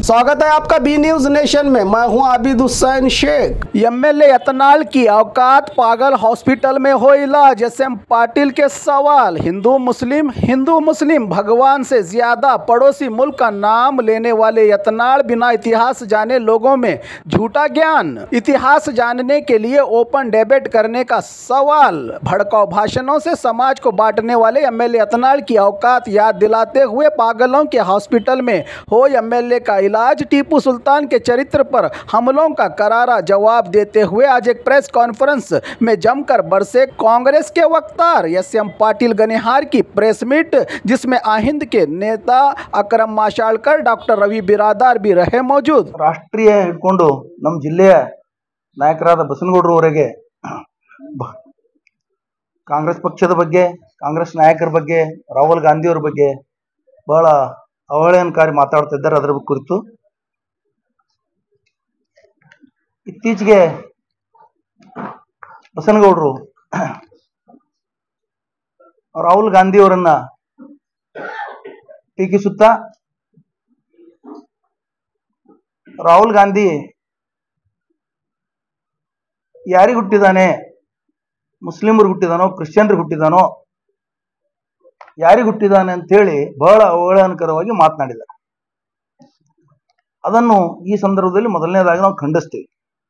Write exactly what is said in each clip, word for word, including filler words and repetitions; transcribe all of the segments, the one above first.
स्वागत है आपका बी न्यूज नेशन में। मैं हूं आबिद हुसैन शेख। एमएलए यतनाल की औकात पागल हॉस्पिटल में हो इलाज। एस एम पाटिल के सवाल, हिंदू मुस्लिम हिंदू मुस्लिम भगवान से ज्यादा पड़ोसी मुल्क का नाम लेने वाले यतनाल बिना इतिहास जाने लोगों में झूठा ज्ञान, इतिहास जानने के लिए ओपन डिबेट करने का सवाल। भड़काऊ भाषणों से समाज को बांटने वाले एमएलए यतनाल की औकात याद दिलाते हुए पागलों के हॉस्पिटल में हो एमएलए का इलाज। टीपू सुल्तान के चरित्र पर हमलों का करारा जवाब देते हुए आज एक प्रेस कॉन्फ्रेंस में जमकर बरसे कांग्रेस के वक्तार एस एम पाटिल गनिहार की प्रेस मीट, जिसमें आहिंद के नेता अकरम माशाळकर, डॉक्टर रवि बिरादार भी रहे मौजूद। राष्ट्रीय ಹಿಡ್ಕೊಂಡು ನಮ್ಮ ಜಿಲ್ಲೆಯ ನಾಯಕರಾದ ಬಸನಗೌಡರವರೆಗೆ ಕಾಂಗ್ರೆಸ್ ಪಕ್ಷದ ಬಗ್ಗೆ, ಕಾಂಗ್ರೆಸ್ ನಾಯಕರ ಬಗ್ಗೆ, ರಾಹುಲ್ ಗಾಂಧಿ ಅವರ ಬಗ್ಗೆ ಬಹಳ ಅವಹೇಳನಕಾರಿ ಮಾತಾಡ್ತಾ ಇದ್ದಾರೆ. ಅದರ ಕುರಿತು ಇತ್ತೀಚೆಗೆ ಬಸನಗೌಡರು ರಾಹುಲ್ ಗಾಂಧಿ ಅವರನ್ನ ಟೀಕಿಸುತ್ತಾ, ರಾಹುಲ್ ಗಾಂಧಿ ಯಾರಿಗೆ ಹುಟ್ಟಿದಾನೆ, ಮುಸ್ಲಿಮರಿಗೆ ಹುಟ್ಟಿದಾನೋ ಕ್ರಿಶ್ಚಿಯನ್ರಿಗೆ ಹುಟ್ಟಿದಾನೋ, ಯಾರಿಗೆ ಹುಟ್ಟಿದಾನೆ ಅಂತೇಳಿ ಬಹಳ ಅವಹೇಳನಕರವಾಗಿ ಮಾತನಾಡಿದ್ದಾರೆ. ಅದನ್ನು ಈ ಸಂದರ್ಭದಲ್ಲಿ ಮೊದಲನೇದಾಗಿ ನಾವು ಖಂಡಿಸ್ತೀವಿ.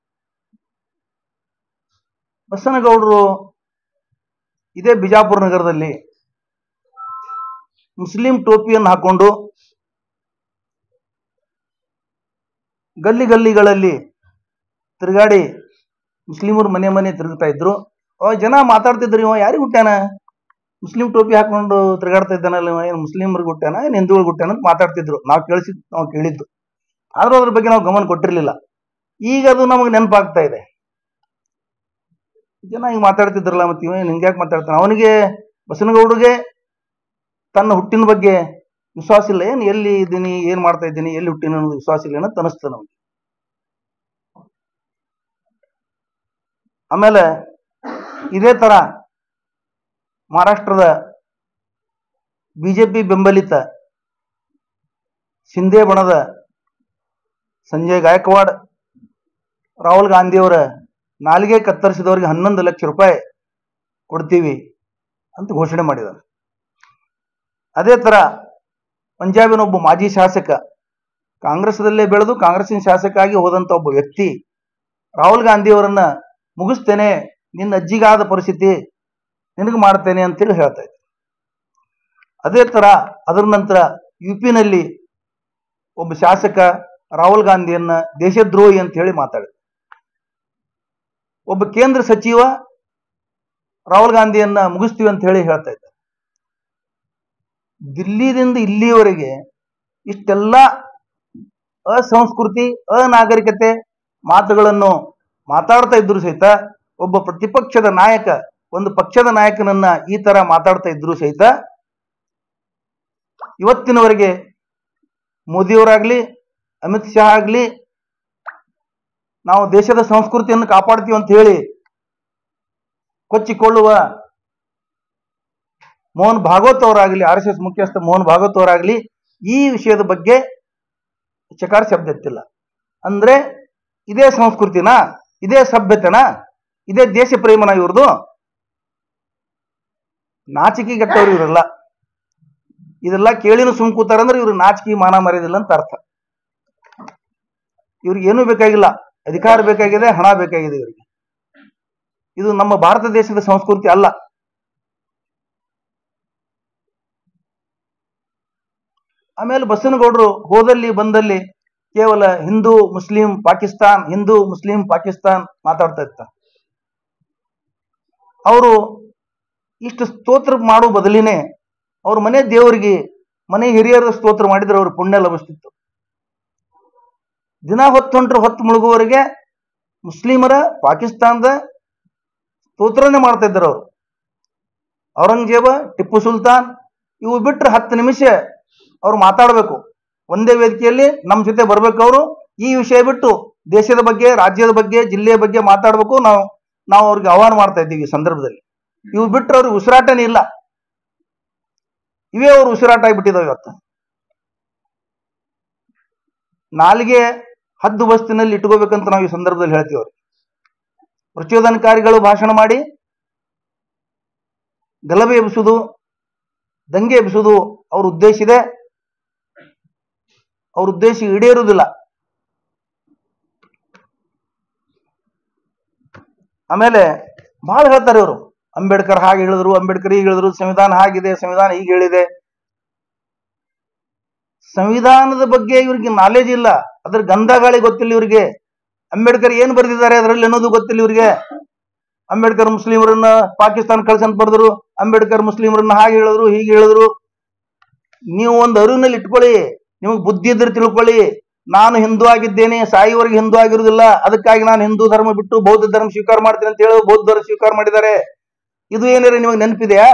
ಬಸನಗೌಡರು ಇದೇ ಬಿಜಾಪುರ ನಗರದಲ್ಲಿ ಮುಸ್ಲಿಂ ಟೋಪಿಯನ್ನು ಹಾಕೊಂಡು ಗಲ್ಲಿ ಗಲ್ಲಿಗಳಲ್ಲಿ ತಿರುಗಾಡಿ ಮುಸ್ಲಿಮರು ಮನೆ ಮನೆ ತಿರುಗ್ತಾ ಇದ್ರು. ಅವಾಗ ಜನ ಮಾತಾಡ್ತಿದ್ರು, ಇವ ಯಾರಿಗೆ ಹುಟ್ಟ್ಯಾನ, ಮುಸ್ಲಿಂ ಟೋಪಿ ಹಾಕೊಂಡು ತಿರುಗಾಡ್ತಾ ಇದ್ದಾನಲ್ಲ, ಇವ ಏನು ಮುಸ್ಲಿಮರಿಗೆ ಹುಟ್ಟ್ಯಾನ ಏನು ಹಿಂದೂಗಳಿಗೆ ಹುಟ್ಟ್ಯಾನ ಅಂತ ಮಾತಾಡ್ತಿದ್ರು. ನಾವು ಕೇಳಿಸಿ ನಾವು ಕೇಳಿದ್ದು, ಆದ್ರೂ ಅದ್ರ ಬಗ್ಗೆ ನಾವು ಗಮನ ಕೊಟ್ಟಿರಲಿಲ್ಲ. ಈಗ ಅದು ನಮಗೆ ನೆನಪಾಗ್ತಾ ಇದೆ. ಜನ ಈಗ ಮಾತಾಡ್ತಿದ್ರಲ್ಲ, ಮತ್ತೆ ಇವ ಹಿಂಗೆ ಯಾಕೆ ಮಾತಾಡ್ತಾನೆ, ಅವನಿಗೆ ಬಸನಗೌಡರಿಗೆ ತನ್ನ ಹುಟ್ಟಿನ ಬಗ್ಗೆ ವಿಶ್ವಾಸ ಇಲ್ಲ ಏನು, ಎಲ್ಲಿ ಇದ್ದೀನಿ, ಏನು ಮಾಡ್ತಾ ಇದ್ದೀನಿ, ಎಲ್ಲಿ ಹುಟ್ಟಿನ ಅನ್ನೋದು ವಿಶ್ವಾಸ ಇಲ್ಲ ಅಂತ ಅನಿಸ್ತದೆ ನಮಗೆ. ಆಮೇಲೆ ಇದೇ ತರ ಮಹಾರಾಷ್ಟ್ರದ ಬಿಜೆಪಿ ಬೆಂಬಲಿತ ಶಿಂದೆ ಬಣದ ಸಂಜಯ್ ಗಾಯಕ್ವಾಡ್ ರಾಹುಲ್ ಗಾಂಧಿಯವರ ನಾಲಿಗೆ ಕತ್ತರಿಸಿದವರಿಗೆ ಹನ್ನೊಂದು ಲಕ್ಷ ರೂಪಾಯಿ ಕೊಡ್ತೀವಿ ಅಂತ ಘೋಷಣೆ ಮಾಡಿದ್ದಾರೆ. ಅದೇ ತರ ಪಂಜಾಬಿನ ಒಬ್ಬ ಮಾಜಿ ಶಾಸಕ, ಕಾಂಗ್ರೆಸ್ದಲ್ಲೇ ಬೆಳೆದು ಕಾಂಗ್ರೆಸ್ಸಿನ ಶಾಸಕ ಆಗಿ ಹೋದಂತ ಒಬ್ಬ ವ್ಯಕ್ತಿ ರಾಹುಲ್ ಗಾಂಧಿಯವರನ್ನ ಮುಗಿಸ್ತೇನೆ, ನಿನ್ನ ಅಜ್ಜಿಗಾದ ಪರಿಸ್ಥಿತಿ ನಿನಗೆ ಮಾಡ್ತೇನೆ ಅಂತೇಳಿ ಹೇಳ್ತಾ ಇದ್ದೆ. ಅದೇ ತರ ಅದರ ನಂತರ ಯು ಪಿನಲ್ಲಿ ಒಬ್ಬ ಶಾಸಕ ರಾಹುಲ್ ಗಾಂಧಿಯನ್ನ ದೇಶದ್ರೋಹಿ ಅಂತ ಹೇಳಿ ಮಾತಾಡಿದ. ಒಬ್ಬ ಕೇಂದ್ರ ಸಚಿವ ರಾಹುಲ್ ಗಾಂಧಿಯನ್ನ ಮುಗಿಸ್ತೀವಿ ಅಂತ ಹೇಳಿ ಹೇಳ್ತಾ ಇದ್ದ. ದಿಲ್ಲಿದಿಂದ ಇಲ್ಲಿಯವರೆಗೆ ಇಷ್ಟೆಲ್ಲ ಅಸಂಸ್ಕೃತಿ, ಅನಾಗರಿಕತೆ ಮಾತುಗಳನ್ನು ಮಾತಾಡ್ತಾ ಇದ್ರು ಸಹಿತ, ಒಬ್ಬ ಪ್ರತಿಪಕ್ಷದ ನಾಯಕ, ಒಂದು ಪಕ್ಷದ ನಾಯಕನನ್ನ ಈ ತರ ಮಾತಾಡ್ತಾ ಇದ್ರು ಸಹಿತ ಇವತ್ತಿನವರೆಗೆ ಮೋದಿಯವರಾಗ್ಲಿ ಅಮಿತ್ ಶಾ ಆಗ್ಲಿ ನಾವು ದೇಶದ ಸಂಸ್ಕೃತಿಯನ್ನು ಕಾಪಾಡ್ತೀವಿ ಅಂತ ಹೇಳಿ ಕೊಚ್ಚಿಕೊಳ್ಳುವ ಮೋಹನ್ ಭಾಗವತ್ ಅವರಾಗ್ಲಿ, ಆರ್ ಎಸ್ ಎಸ್ ಮುಖ್ಯಸ್ಥ ಮೋಹನ್ ಭಾಗವತ್ ಅವರಾಗ್ಲಿ ಈ ವಿಷಯದ ಬಗ್ಗೆ ಚಕಾರ ಶಬ್ದ ಎತ್ತಿಲ್ಲ. ಅಂದ್ರೆ ಇದೇ ಸಂಸ್ಕೃತಿನ, ಇದೇ ಸಭ್ಯತೆನ, ಇದೇ ದೇಶ ಪ್ರೇಮನ ಇವ್ರದು? ನಾಚಿಕೆ ಗಟ್ಟವ್ರು ಇವರೆಲ್ಲ. ಇದೆಲ್ಲ ಕೇಳಿನೂ ಸುಮ್ ಕೂತಾರಂದ್ರೆ ಇವ್ರು ನಾಚಿಕೆ ಮಾನ ಮರ್ಯಾದಿಲ್ಲ ಅಂತ ಅರ್ಥ. ಇವ್ರಿಗೆ ಏನೂ ಬೇಕಾಗಿಲ್ಲ, ಅಧಿಕಾರ ಬೇಕಾಗಿದೆ, ಹಣ ಬೇಕಾಗಿದೆ ಇವರಿಗೆ. ಇದು ನಮ್ಮ ಭಾರತ ದೇಶದ ಸಂಸ್ಕೃತಿ ಅಲ್ಲ. ಆಮೇಲೆ ಬಸನಗೌಡರು ಹೋದಲ್ಲಿ ಬಂದಲ್ಲಿ ಕೇವಲ ಹಿಂದೂ ಮುಸ್ಲಿಂ ಪಾಕಿಸ್ತಾನ್, ಹಿಂದೂ ಮುಸ್ಲಿಂ ಪಾಕಿಸ್ತಾನ್ ಮಾತಾಡ್ತಾ ಇರ್ತಾರೆ. ಅವರು ಇಷ್ಟು ಸ್ತೋತ್ರ ಮಾಡೋ ಬದಲಿನೇ ಅವ್ರ ಮನೆ ದೇವರಿಗೆ, ಮನೆ ಹಿರಿಯರ ಸ್ತೋತ್ರ ಮಾಡಿದ್ರೆ ಅವ್ರ ಪುಣ್ಯ ಲಭಿಸ್ತಿತ್ತು. ದಿನ ಹೊತ್ತು ಹೊಂಟ್ರೆ ಹೊತ್ತು ಮುಳುಗುವವರೆಗೆ ಮುಸ್ಲಿಮರ, ಪಾಕಿಸ್ತಾನದ ಸ್ತೋತ್ರನೇ ಮಾಡ್ತಾ ಇದ್ದಾರೆ ಅವರು. ಔರಂಗಜೇಬ, ಟಿಪ್ಪು ಸುಲ್ತಾನ್ ಇವು ಬಿಟ್ರೆ ಹತ್ತು ನಿಮಿಷ ಅವ್ರು ಮಾತಾಡಬೇಕು ಒಂದೇ ವೇದಿಕೆಯಲ್ಲಿ, ನಮ್ಮ ಜೊತೆ ಬರ್ಬೇಕು ಅವರು. ಈ ವಿಷಯ ಬಿಟ್ಟು ದೇಶದ ಬಗ್ಗೆ, ರಾಜ್ಯದ ಬಗ್ಗೆ, ಜಿಲ್ಲೆಯ ಬಗ್ಗೆ ಮಾತಾಡಬೇಕು. ನಾವು ನಾವು ಅವ್ರಿಗೆ ಆಹ್ವಾನ ಮಾಡ್ತಾ ಇದ್ದೀವಿ ಈ ಸಂದರ್ಭದಲ್ಲಿ. ಇವು ಬಿಟ್ಟರೆ ಅವ್ರಿಗೆ ಉಸಿರಾಟನೇ ಇಲ್ಲ. ಇವೇ ಅವ್ರು ಉಸಿರಾಟ ಆಗಿಬಿಟ್ಟಿದಾವೆ ಇವತ್ತು. ನಾಲಿಗೆ ಹದ್ದು ಬಸ್ತಿನಲ್ಲಿ ಇಟ್ಕೋಬೇಕಂತ ನಾವು ಈ ಸಂದರ್ಭದಲ್ಲಿ ಹೇಳ್ತೀವಿ. ಅವ್ರಿಗೆ ಪ್ರಚೋದನಕಾರಿಗಳು ಭಾಷಣ ಮಾಡಿ ಗಲಭೆ ಎಬ್ಬಿಸುವುದು, ದಂಗೆ ಎಬ್ಬಿಸುವುದು ಅವ್ರ ಉದ್ದೇಶ ಇದೆ. ಅವ್ರ ಉದ್ದೇಶ ಈಡೇರುವುದಿಲ್ಲ. ಆಮೇಲೆ ಬಹಳ ಹೇಳ್ತಾರೆ ಇವರು, ಅಂಬೇಡ್ಕರ್ ಹಾಗೆ ಹೇಳಿದ್ರು, ಅಂಬೇಡ್ಕರ್ ಹೀಗೆ ಹೇಳಿದ್ರು, ಸಂವಿಧಾನ ಹಾಗಿದೆ, ಸಂವಿಧಾನ ಹೀಗೆ ಹೇಳಿದೆ. ಸಂವಿಧಾನದ ಬಗ್ಗೆ ಇವ್ರಿಗೆ ನಾಲೆಜ್ ಇಲ್ಲ, ಅದ್ರ ಗಂಧ ಗಾಳಿ ಗೊತ್ತಿಲ್ಲ ಇವ್ರಿಗೆ. ಅಂಬೇಡ್ಕರ್ ಏನ್ ಬರೆದಿದ್ದಾರೆ ಅದರಲ್ಲಿ ಅನ್ನೋದು ಗೊತ್ತಿಲ್ಲ ಇವ್ರಿಗೆ. ಅಂಬೇಡ್ಕರ್ ಮುಸ್ಲಿಮರನ್ನ ಪಾಕಿಸ್ತಾನ ಕಳ್ಸಂತ ಬರೆದ್ರು, ಅಂಬೇಡ್ಕರ್ ಮುಸ್ಲಿಮರನ್ನ ಹಾಗೆ ಹೇಳಿದ್ರು, ಹೀಗೆ ಹೇಳಿದ್ರು. ನೀವು ಒಂದು ಅರಿವಿನಲ್ಲಿ ಇಟ್ಕೊಳ್ಳಿ, ನಿಮಗೆ ಬುದ್ಧಿ ಇದ್ರೆ ತಿಳ್ಕೊಳ್ಳಿ. ನಾನು ಹಿಂದೂ ಆಗಿದ್ದೇನೆ, ಸಾಯಿವರೆಗೆ ಹಿಂದೂ ಆಗಿರುವುದಿಲ್ಲ, ಅದಕ್ಕಾಗಿ ನಾನು ಹಿಂದೂ ಧರ್ಮ ಬಿಟ್ಟು ಬೌದ್ಧ ಧರ್ಮ ಸ್ವೀಕಾರ ಮಾಡ್ತೀನಿ ಅಂತ ಹೇಳಿ ಬೌದ್ಧ ಧರ್ಮ ಸ್ವೀಕಾರ ಮಾಡಿದ್ದಾರೆ. ಇದು ಏನಾರ ನಿಮಗೆ ನೆನಪಿದೆಯಾ?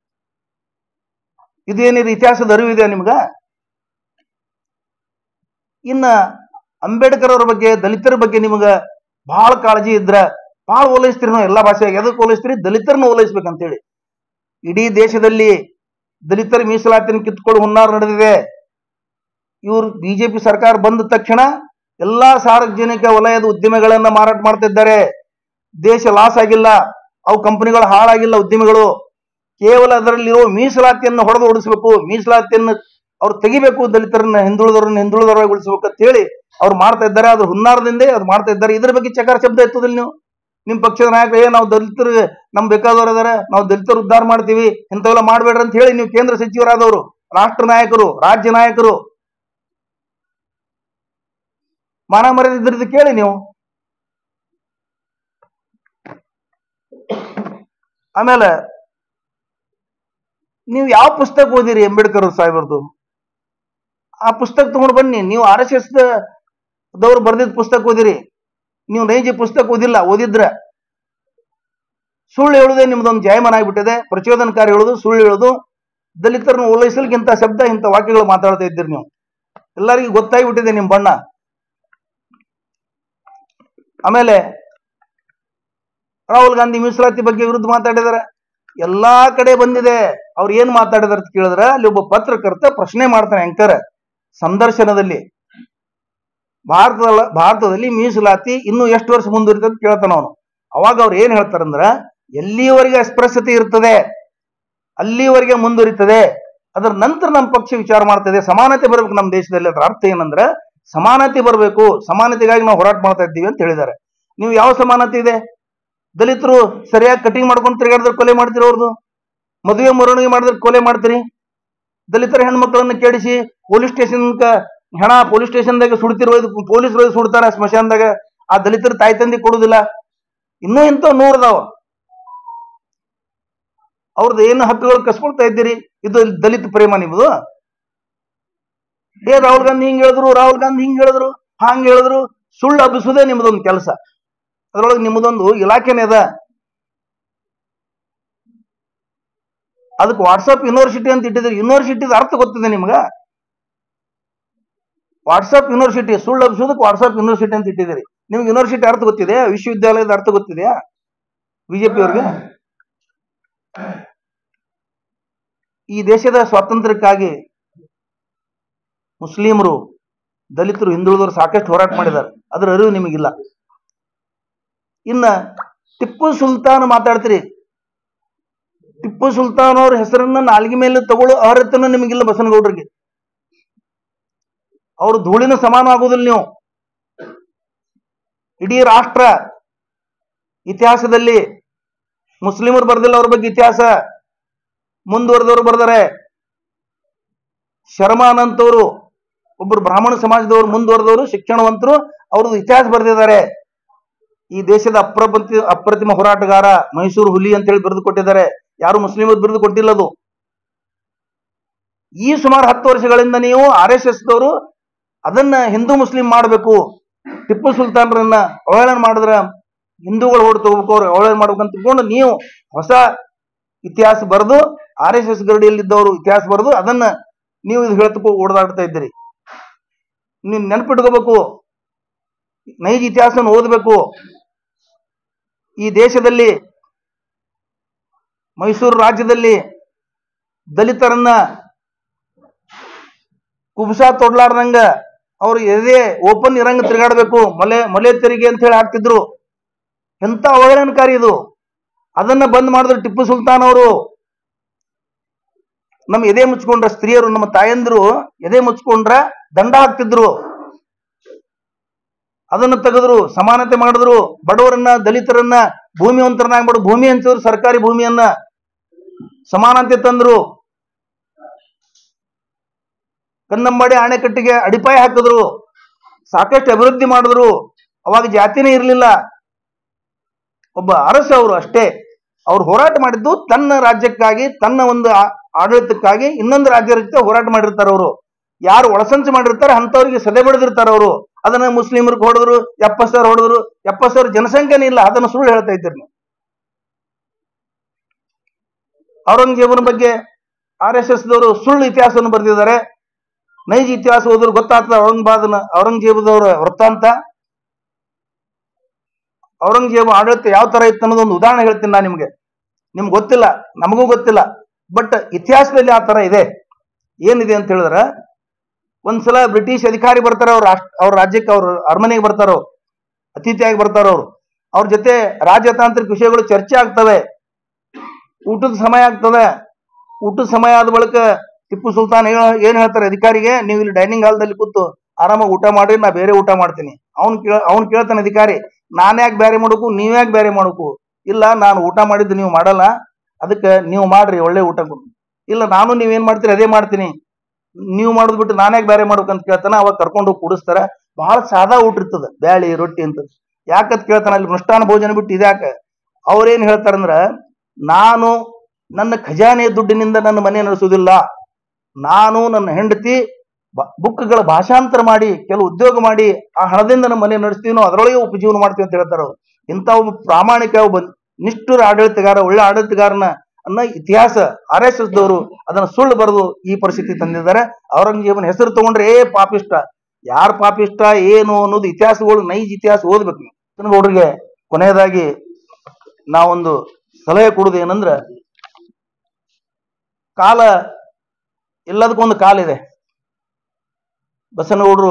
ಇದು ಏನಾರ ಇತಿಹಾಸದ ಅರಿವಿದೆಯಾ ನಿಮ್ಗ? ಇನ್ನ ಅಂಬೇಡ್ಕರ್ ಅವ್ರ ಬಗ್ಗೆ, ದಲಿತರ ಬಗ್ಗೆ ನಿಮ್ಗ ಬಹಳ ಕಾಳಜಿ ಇದ್ರ ಬಹಳ ಓಲೈಸ್ತೀರಿ. ನಾವು ಎಲ್ಲಾ ಭಾಷೆಯಾಗಿ ಎದಕ್ಕೆ ಓಲೈಸ್ತೀರಿ? ದಲಿತರನ್ನ ಓಲೈಸ್ಬೇಕಂತೇಳಿ. ಇಡೀ ದೇಶದಲ್ಲಿ ದಲಿತರ ಮೀಸಲಾತಿನ ಕಿತ್ಕೊಳ್ಳೋ ಹುನ್ನಾರ ನಡೆದಿದೆ. ಇವರು ಬಿಜೆಪಿ ಸರ್ಕಾರ ಬಂದ ತಕ್ಷಣ ಎಲ್ಲಾ ಸಾರ್ವಜನಿಕ ವಲಯದ ಉದ್ಯಮಗಳನ್ನ ಮಾರಾಟ ಮಾಡ್ತಿದ್ದಾರೆ. ದೇಶ ಲಾಸ್ ಆಗಿಲ್ಲ, ಅವು ಕಂಪನಿಗಳು ಹಾಳಾಗಿಲ್ಲ. ಉದ್ಯಮಿಗಳು ಕೇವಲ ಅದರಲ್ಲಿರೋ ಮೀಸಲಾತಿಯನ್ನು ಹೊಡೆದು ಓಡಿಸ್ಬೇಕು, ಮೀಸಲಾತಿಯನ್ನು ಅವ್ರು ತೆಗಿಬೇಕು, ದಲಿತರನ್ನ ಹಿಂದುಳಿದವ್ರನ್ನ ಹಿಂದುಳಿದವರಾಗಿ ಉಳಿಸ್ಬೇಕು ಅಂತ ಹೇಳಿ ಅವ್ರು ಮಾಡ್ತಾ ಇದ್ದಾರೆ. ಅದು ಹುನ್ನಾರದಿಂದೇ ಅದು ಮಾಡ್ತಾ ಇದ್ದಾರೆ. ಇದ್ರ ಬಗ್ಗೆ ಚಕಾರ ಶಬ್ದ ಎತ್ತದಿಲ್ಲ ನೀವು. ನಿಮ್ ಪಕ್ಷದ ನಾಯಕರು ಏ ನಾವು ದಲಿತರು ನಮ್ ಬೇಕಾದವ್ರು ಅದಾರ, ನಾವು ದಲಿತರು ಉದ್ಧಾರ ಮಾಡ್ತೀವಿ, ಇಂಥವೆಲ್ಲ ಮಾಡ್ಬೇಡ್ರಿ ಅಂತ ಹೇಳಿ ನೀವು ಕೇಂದ್ರ ಸಚಿವರಾದವರು, ರಾಷ್ಟ್ರ ನಾಯಕರು, ರಾಜ್ಯ ನಾಯಕರು ಮಾನ ಮರ್ಯಾದೆ ಇದ್ರದ್ದು ಕೇಳಿ ನೀವು. ಆಮೇಲೆ ನೀವು ಯಾವ ಪುಸ್ತಕ ಓದಿರಿ ಅಂಬೇಡ್ಕರ್ ಸಾಹೇಬರ್ದು? ಆ ಪುಸ್ತಕ ತಗೊಂಡು ಬನ್ನಿ. ನೀವು ಆರ್ ಎಸ್ ಎಸ್ ದವ್ರು ಬರ್ದಿದ್ದ ಪುಸ್ತಕ ಓದಿರಿ. ನೀವು ನೈಜ ಪುಸ್ತಕ ಓದಿಲ್ಲ. ಓದಿದ್ರ ಸುಳ್ಳು ಹೇಳುವುದೇ ನಿಮ್ದೊಂದು ಜಾಯಮಾನ ಆಗಿಬಿಟ್ಟಿದೆ. ಪ್ರಚೋದನಕಾರಿ ಹೇಳುದು, ಸುಳ್ಳು ಹೇಳುದು, ದಲಿತರನ್ನು ಓಲೈಸಲಿಕ್ಕೆ ಇಂಥ ಶಬ್ದ ಇಂಥ ವಾಕ್ಯಗಳು ಮಾತಾಡ್ತಾ ಇದ್ದೀರಿ ನೀವು. ಎಲ್ಲರಿಗೂ ಗೊತ್ತಾಗಿಬಿಟ್ಟಿದೆ ನಿಮ್ ಬಣ್ಣ. ಆಮೇಲೆ ರಾಹುಲ್ ಗಾಂಧಿ ಮೀಸಲಾತಿ ಬಗ್ಗೆ ವಿರುದ್ಧ ಮಾತಾಡಿದಾರೆ. ಎಲ್ಲಾ ಕಡೆ ಬಂದಿದೆ. ಅವ್ರು ಏನ್ ಮಾತಾಡಿದಾರೆ ಅಂತ ಕೇಳಿದ್ರೆ, ಅಲ್ಲಿ ಒಬ್ಬ ಪತ್ರಕರ್ತ ಪ್ರಶ್ನೆ ಮಾಡ್ತಾನೆ ಆಂಕರ್ ಸಂದರ್ಶನದಲ್ಲಿ, ಭಾರತದ ಭಾರತದಲ್ಲಿ ಮೀಸಲಾತಿ ಇನ್ನು ಎಷ್ಟು ವರ್ಷ ಮುಂದುವರಿತದೆ ಅಂತ ಕೇಳ್ತಾನ ಅವನು. ಅವಾಗ ಅವ್ರು ಏನ್ ಹೇಳ್ತಾರಂದ್ರ, ಎಲ್ಲಿಯವರೆಗೆ ಅಸ್ಪೃಶ್ಯತೆ ಇರ್ತದೆ ಅಲ್ಲಿವರೆಗೆ ಮುಂದುವರಿತದೆ, ಅದರ ನಂತರ ನಮ್ಮ ಪಕ್ಷ ವಿಚಾರ ಮಾಡ್ತದೆ, ಸಮಾನತೆ ಬರ್ಬೇಕು ನಮ್ಮ ದೇಶದಲ್ಲಿ. ಅದರ ಅರ್ಥ ಏನಂದ್ರೆ ಸಮಾನತೆ ಬರಬೇಕು, ಸಮಾನತೆಗಾಗಿ ನಾವು ಹೋರಾಟ ಮಾಡ್ತಾ ಇದ್ದೀವಿ ಅಂತ ಹೇಳಿದ್ದಾರೆ. ನೀವು ಯಾವ ಸಮಾನತೆ ಇದೆ? ದಲಿತರು ಸರಿಯಾಗಿ ಕಟಿಂಗ್ ಮಾಡ್ಕೊಂಡು ತಿರುಗಾಡಿದ್ರೆ ಕೊಲೆ ಮಾಡ್ತೀರಿ, ಅವ್ರದ್ದು ಮದುವೆ ಮೆರವಣಿಗೆ ಮಾಡಿದ್ರೆ ಕೊಲೆ ಮಾಡ್ತೀರಿ. ದಲಿತರ ಹೆಣ್ಮಕ್ಳನ್ನ ಕೇಳಿಸಿ ಪೊಲೀಸ್ ಸ್ಟೇಷನ್ ಹೆಣ ಪೊಲೀಸ್ ಸ್ಟೇಷನ್ದಾಗ ಸುಡ್ತಿರೋದು, ಪೊಲೀಸರು ಸುಡ್ತಾರ ಸ್ಮಶಾನದಾಗ. ಆ ದಲಿತರ ತಾಯಿ ತಂದೆ ಕೊಡುದಿಲ್ಲ. ಇನ್ನೂ ಇಂಥ ನೂರದಾವ. ಅವ್ರದ್ದು ಏನು ಹಕ್ಕುಗಳು ಕಸ್ಕೊಳ್ತಾ ಇದ್ದೀರಿ? ಇದು ದಲಿತ ಪ್ರೇಮ ನಿಮ್ದು? ಏ ರಾಹುಲ್ ಗಾಂಧಿ ಹಿಂಗ್ ಹೇಳಿದ್ರು, ರಾಹುಲ್ ಗಾಂಧಿ ಹಿಂಗ್ ಹೇಳಿದ್ರು, ಹಾಂಗ್ ಹೇಳಿದ್ರು, ಸುಳ್ಳು ಹಬ್ಬಿಸುವುದೇ ನಿಮ್ದೊಂದು ಕೆಲಸ. ಅದ್ರೊಳಗೆ ನಿಮ್ಮದೊಂದು ಇಲಾಖೆನೇ ಅದ. ಅದಕ್ಕೆ ವಾಟ್ಸಪ್ ಯೂನಿವರ್ಸಿಟಿ ಅಂತ ಇಟ್ಟಿದ್ರಿ. ಯೂನಿವರ್ಸಿಟಿದ ಅರ್ಥ ಗೊತ್ತಿದೆ ನಿಮ್ಗ? ವಾಟ್ಸಪ್ ಯೂನಿವರ್ಸಿಟಿ, ಸುಳ್ಳು ಹಬ್ಬಿಸೋದಕ್ಕೆ ವಾಟ್ಸಪ್ ಯೂನಿವರ್ಸಿಟಿ ಅಂತ ಇಟ್ಟಿದ್ದೀರಿ. ನಿಮ್ಗೆ ಯೂನಿವರ್ಸಿಟಿ ಅರ್ಥ ಗೊತ್ತಿದೆ? ವಿಶ್ವವಿದ್ಯಾಲಯದ ಅರ್ಥ ಗೊತ್ತಿದೆಯಾ ಬಿಜೆಪಿ ಅವ್ರಿಗೆ? ಈ ದೇಶದ ಸ್ವಾತಂತ್ರ್ಯಕ್ಕಾಗಿ ಮುಸ್ಲಿಮರು, ದಲಿತರು, ಹಿಂದುಳಿದವರು ಸಾಕಷ್ಟು ಹೋರಾಟ ಮಾಡಿದ್ದಾರೆ. ಅದರ ಅರಿವು ನಿಮಗಿಲ್ಲ. ಇನ್ನ ಟಿಪ್ಪು ಸುಲ್ತಾನ್ ಮಾತಾಡ್ತೀರಿ. ಟಿಪ್ಪು ಸುಲ್ತಾನ್ ಅವ್ರ ಹೆಸರನ್ನ ನಾಲ್ಗೆ ಮೇಲೆ ತಗೊಳ್ಳೋ ಅರ್ಹತೆನೂ ನಿಮಗಿಲ್ಲ ಬಸನಗೌಡರಿಗೆ. ಅವರು ಧೂಳಿನ ಸಮಾನ ಆಗೋದಿಲ್ಲ ನೀವು. ಇಡೀ ರಾಷ್ಟ್ರ ಇತಿಹಾಸದಲ್ಲಿ ಮುಸ್ಲಿಮರು ಬರ್ದಿಲ್ಲ ಅವ್ರ ಬಗ್ಗೆ ಇತಿಹಾಸ, ಮುಂದುವರೆದವರು ಬರ್ದಾರೆ. ಶರ್ಮಾನಂತವರು ಒಬ್ಬರು ಬ್ರಾಹ್ಮಣ ಸಮಾಜದವರು, ಮುಂದುವರೆದವರು, ಶಿಕ್ಷಣವಂತರು, ಅವ್ರದ್ದು ಇತಿಹಾಸ ಬರೆದಿದ್ದಾರೆ. ಈ ದೇಶದ ಅಪ್ರತಿ ಅಪ್ರತಿಮ ಹೋರಾಟಗಾರ ಮೈಸೂರು ಹುಲಿ ಅಂತ ಹೇಳಿ ಬರೆದು ಕೊಟ್ಟಿದ್ದಾರೆ. ಯಾರು ಮುಸ್ಲಿಮರು ಬರೆದು ಕೊಟ್ಟಿಲ್ಲ ಅದು. ಈ ಸುಮಾರು ಹತ್ತು ವರ್ಷಗಳಿಂದ ನೀವು ಆರ್ ಎಸ್ ಎಸ್ ದವರು ಅದನ್ನ ಹಿಂದೂ ಮುಸ್ಲಿಂ ಮಾಡಬೇಕು, ಟಿಪ್ಪು ಸುಲ್ತಾನ್ರನ್ನ ಅವಹೇಳನ ಮಾಡಿದ್ರ ಹಿಂದೂಗಳು ಓಡ್ ತಗೋಬೇಕು, ಅವ್ರು ಅವಹೇಳನ ಮಾಡ್ಬೇಕಂತ ತಿಳ್ಕೊಂಡು ನೀವು ಹೊಸ ಇತಿಹಾಸ ಬರೆದು, ಆರ್ ಎಸ್ ಎಸ್ ಗರಡಿಯಲ್ಲಿದ್ದವರು ಇತಿಹಾಸ ಬರೆದು ಅದನ್ನ ನೀವು ಇದು ಹೇಳ್ತಕ್ಕೂ ಓಡಾಡ್ತಾ ಇದ್ದೀರಿ. ನೀವು ನೆನಪಿಟ್ಕೋಬೇಕು, ನೈಜ ಇತಿಹಾಸವನ್ನು ಓದಬೇಕು. ಈ ದೇಶದಲ್ಲಿ ಮೈಸೂರು ರಾಜ್ಯದಲ್ಲಿ ದಲಿತರನ್ನ ಕುಬ್ಸಾ ತೊಡ್ಲಾರ್ದಂಗ ಅವ್ರು ಎದೆ ಓಪನ್ ಇರಂಗ ತಿರುಗಾಡಬೇಕು, ಮೊಲೆ ಮೊಲೆ ತೆರಿಗೆ ಅಂತ ಹೇಳಿ ಹಾಕ್ತಿದ್ರು. ಎಂತ ಅವಹೇಳನಕಾರಿ ಇದು. ಅದನ್ನ ಬಂದ್ ಮಾಡಿದ್ರು ಟಿಪ್ಪು ಸುಲ್ತಾನ್ ಅವರು. ನಮ್ಮ ಎದೆ ಮುಚ್ಕೊಂಡ್ರ ಸ್ತ್ರೀಯರು, ನಮ್ಮ ತಾಯಂದ್ರು ಎದೆ ಮುಚ್ಕೊಂಡ್ರ ದಂಡ ಹಾಕ್ತಿದ್ರು. ಅದನ್ನ ತೆಗೆದ್ರು, ಸಮಾನತೆ ಮಾಡಿದ್ರು. ಬಡವರನ್ನ ದಲಿತರನ್ನ ಭೂಮಿವಂತರನ್ನಾಗ್ಬಿಡು, ಭೂಮಿ ಹಂಚಿದ್ರು, ಸರ್ಕಾರಿ ಭೂಮಿಯನ್ನ ಸಮಾನತೆ ತಂದ್ರು. ಕನ್ನಂಬಾಡಿ ಅಣೆಕಟ್ಟಿಗೆ ಅಡಿಪಾಯ ಹಾಕಿದ್ರು, ಸಾಕಷ್ಟು ಅಭಿವೃದ್ಧಿ ಮಾಡಿದ್ರು. ಅವಾಗ ಜಾತಿನೇ ಇರಲಿಲ್ಲ. ಒಬ್ಬ ಅರಸ ಅವರು ಅಷ್ಟೇ. ಅವ್ರು ಹೋರಾಟ ಮಾಡಿದ್ದು ತನ್ನ ರಾಜ್ಯಕ್ಕಾಗಿ, ತನ್ನ ಒಂದು ಆಡಳಿತಕ್ಕಾಗಿ. ಇನ್ನೊಂದು ರಾಜ್ಯ ಜೊತೆ ಹೋರಾಟ ಮಾಡಿರ್ತಾರೆ ಅವರು. ಯಾರು ಒಳಸಂಚು ಮಾಡಿರ್ತಾರೆ ಅಂತವ್ರಿಗೆ ಸದೆ ಬಡಿದಿರ್ತಾರೆ ಅವರು. ಅದನ್ನ ಮುಸ್ಲಿಮರಿಗೆ ಹೊಡೆದ್ರು, ಎಪ್ಪತ್ತು ಸಾವಿರ ಹೊಡೆದ್ರು. ಎಪ್ಪತ್ತು ಸಾವಿರ ಜನಸಂಖ್ಯೆನೇ ಇಲ್ಲ, ಅದನ್ನು ಸುಳ್ಳು ಹೇಳ್ತಾ ಇದ್ದೀರಿ ನೀವು. ಔರಂಗಜೇಬನ ಬಗ್ಗೆ ಆರ್ ಎಸ್ ಎಸ್ ದವರು ಸುಳ್ಳು ಇತಿಹಾಸವನ್ನು ಬರೆದಿದ್ದಾರೆ. ನೈಜ ಇತಿಹಾಸ ಹೋದ್ರು ಗೊತ್ತಾಗ್ತದೆ ಔರಂಗಾಬಾದ್ನ ಔರಂಗಜೇಬದವರ ವೃತ್ತಾಂತ. ಔರಂಗಜೇಬ ಆಡಳಿತ ಯಾವ ತರ ಇತ್ತು ಅನ್ನೋದೊಂದು ಉದಾಹರಣೆ ಹೇಳ್ತೀನಿ ನಾನು ನಿಮ್ಗೆ. ನಿಮ್ಗೆ ಗೊತ್ತಿಲ್ಲ, ನಮಗೂ ಗೊತ್ತಿಲ್ಲ, ಬಟ್ ಇತಿಹಾಸದಲ್ಲಿ ಆ ತರ ಇದೆ. ಏನಿದೆ ಅಂತ ಹೇಳಿದ್ರೆ, ಒಂದ್ಸಲ ಬ್ರಿಟಿಷ್ ಅಧಿಕಾರಿ ಬರ್ತಾರೆ ಅವ್ರ ರಾಷ್ಟ್ರ ಅವ್ರ ರಾಜ್ಯಕ್ಕೆ, ಅವ್ರ ಅರಮನೆಗೆ ಬರ್ತಾರ, ಅತಿಥಿಯಾಗಿ ಬರ್ತಾರ ಅವರು. ಅವ್ರ ಜೊತೆ ರಾಜತಾಂತ್ರಿಕ ವಿಷಯಗಳು ಚರ್ಚೆ ಆಗ್ತವೆ. ಊಟದ ಸಮಯ ಆಗ್ತದೆ. ಊಟದ ಸಮಯ ಆದ ಬಳಿಕ ಟಿಪ್ಪು ಸುಲ್ತಾನ್ ಏನ್ ಹೇಳ್ತಾರೆ ಅಧಿಕಾರಿಗೆ, ನೀವು ಇಲ್ಲಿ ಡೈನಿಂಗ್ ಹಾಲ್ದಲ್ಲಿ ಕೂತು ಆರಾಮಾಗಿ ಊಟ ಮಾಡಿ, ನಾ ಬೇರೆ ಊಟ ಮಾಡ್ತೀನಿ. ಅವ್ನು ಕೇಳ ಅವ್ನು ಕೇಳ್ತಾನೆ ಅಧಿಕಾರಿ, ನಾನು ಯಾಕೆ ಬೇರೆ ಮಾಡಬೇಕು, ನೀವ್ಯಾಕೆ ಬೇರೆ ಮಾಡಬೇಕು? ಇಲ್ಲ, ನಾನು ಊಟ ಮಾಡಿದ್ದು ನೀವು ಮಾಡಲ್ಲ, ಅದಕ್ಕೆ ನೀವು ಮಾಡ್ರಿ ಒಳ್ಳೆ ಊಟ. ಇಲ್ಲ, ನಾನು ನೀವೇನ್ ಮಾಡ್ತೀರಿ ಅದೇ ಮಾಡ್ತೀನಿ, ನೀವು ಮಾಡೋದು ಬಿಟ್ಟು ನಾನ್ಯಾಕೆ ಬೇರೆ ಮಾಡ್ಬೇಕು ಅಂತ ಕೇಳ್ತಾನೆ. ಅವಾಗ ಕರ್ಕೊಂಡು ಹೋಗಿ ಕುಡಿಸ್ತಾರ. ಬಹಳ ಸಾದಾ ಊಟ ಇರ್ತದೆ, ಬ್ಯಾಳಿ ರೊಟ್ಟಿ ಅಂತ. ಯಾಕಂತ ಕೇಳ್ತಾನೆ, ಅಲ್ಲಿ ಮೃಷ್ಟಾನ ಭೋಜನ ಬಿಟ್ಟು ಇದ್ಯಾಕೆ? ಅವ್ರೇನ್ ಹೇಳ್ತಾರಂದ್ರ, ನಾನು ನನ್ನ ಖಜಾನೆ ದುಡ್ಡಿನಿಂದ ನನ್ನ ಮನೆ ನಡೆಸುವುದಿಲ್ಲ, ನಾನು ನನ್ನ ಹೆಂಡತಿ ಬುಕ್ಗಳ ಭಾಷಾಂತರ ಮಾಡಿ ಕೆಲವು ಉದ್ಯೋಗ ಮಾಡಿ ಆ ಹಣದಿಂದ ನಮ್ಮ ಮನೆ ನಡೆಸ್ತೀವಿ, ನಾವು ಅದರೊಳಗೆ ಉಪಜೀವನ ಮಾಡ್ತೀವಿ ಅಂತ ಹೇಳ್ತಾರ ಅವ್ರು. ಇಂಥ ಒಬ್ಬ ಪ್ರಾಮಾಣಿಕ, ಒಬ್ಬ ನಿಷ್ಠುರ ಆಡಳಿತಗಾರ, ಒಳ್ಳೆ ಆಡಳಿತಗಾರನ ಅನ್ನ ಇತಿಹಾಸ ಆರ್ ಎಸ್ ಎಸ್ ದವರು ಅದನ್ನ ಸುಳ್ಳು ಬರೆದು ಈ ಪರಿಸ್ಥಿತಿ ತಂದಿದ್ದಾರೆ. ಔರಂಗಜೇಬನ ಹೆಸರು ತಗೊಂಡ್ರೆ ಏ ಪಾಪಿಷ್ಟ, ಯಾರು ಪಾಪಿಷ್ಟ ಏನು ಅನ್ನೋದು ಇತಿಹಾಸಗಳು, ನೈಜ ಇತಿಹಾಸ ಓದ್ಬೇಕು ನೀವು. ಹುಡುಗರಿಗೆ ಕೊನೆಯದಾಗಿ ನಾವೊಂದು ಸಲಹೆ ಕೊಡುದು ಏನಂದ್ರ, ಕಾಲ ಎಲ್ಲದಕ್ಕೊಂದು ಕಾಲ ಇದೆ. ಬಸನಗೌಡರು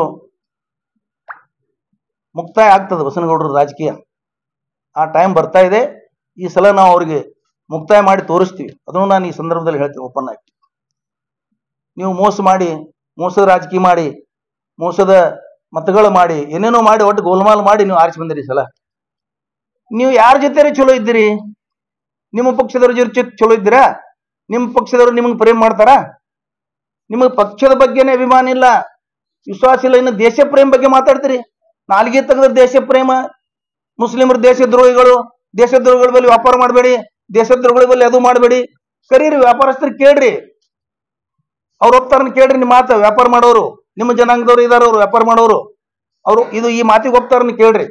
ಮುಕ್ತಾಯ ಆಗ್ತದೆ, ಬಸನಗೌಡರು ರಾಜಕೀಯ ಆ ಟೈಮ್ ಬರ್ತಾ ಇದೆ. ಈ ಸಲ ನಾವು ಅವ್ರಿಗೆ ಮುಕ್ತಾಯ ಮಾಡಿ ತೋರಿಸ್ತೀವಿ. ಅದನ್ನು ನಾನು ಈ ಸಂದರ್ಭದಲ್ಲಿ ಹೇಳ್ತೀನಿ ಓಪನ್ ಆಗಿ. ನೀವು ಮೋಸ ಮಾಡಿ, ಮೋಸದ ರಾಜಕೀಯ ಮಾಡಿ, ಮೋಸದ ಮತಗಳು ಮಾಡಿ, ಏನೇನೋ ಮಾಡಿ, ಒಟ್ಟು ಗೋಲ್ಮಾಲ್ ಮಾಡಿ ನೀವು ಆರಿಸಿ ಬಂದಿರಿ. ಸಲ ನೀವು ಯಾರ ಜೊತೆ ಚಲೋ ಇದ್ದೀರಿ? ನಿಮ್ಮ ಪಕ್ಷದವ್ರ ಜೊತೆ ಚಲೋ ಇದ್ದೀರಾ? ನಿಮ್ಮ ಪಕ್ಷದವರು ನಿಮಗೆ ಪ್ರೇಮ ಮಾಡ್ತಾರ? ನಿಮಗೆ ಪಕ್ಷದ ಬಗ್ಗೆನೇ ಅಭಿಮಾನ ಇಲ್ಲ, ವಿಶ್ವಾಸ ಇಲ್ಲ, ಇನ್ನು ದೇಶ ಪ್ರೇಮ ಬಗ್ಗೆ ಮಾತಾಡ್ತೀರಿ. ನಾಲ್ಗೆ ತೆಗೆದ್ರೆ ದೇಶ ಪ್ರೇಮ, ಮುಸ್ಲಿಮರು ದೇಶದ್ರೋಹಿಗಳು, ದೇಶದ್ರೋಹಿಗಳ ಬಳಿ ವ್ಯಾಪಾರ ಮಾಡಬೇಡಿ, ದೇಶದ್ರೋಹಿಗಳ ಬಳಿ ಅದು ಮಾಡಬೇಡಿ. ಕರೀರಿ, ವ್ಯಾಪಾರಸ್ಥರಿಗೆ ಕೇಳ್ರಿ, ಅವ್ರು ಹೋಗ್ತಾರನ್ನ ಕೇಳ್ರಿ. ನಿಮ್ಮ ಮಾತು ವ್ಯಾಪಾರ ಮಾಡೋರು, ನಿಮ್ಮ ಜನಾಂಗದವ್ರು ಇದಾರ, ಅವ್ರು ವ್ಯಾಪಾರ ಮಾಡೋರು, ಅವರು ಇದು ಈ ಮಾತಿಗೆ ಹೋಗ್ತಾರನ್ನ ಕೇಳ್ರಿ.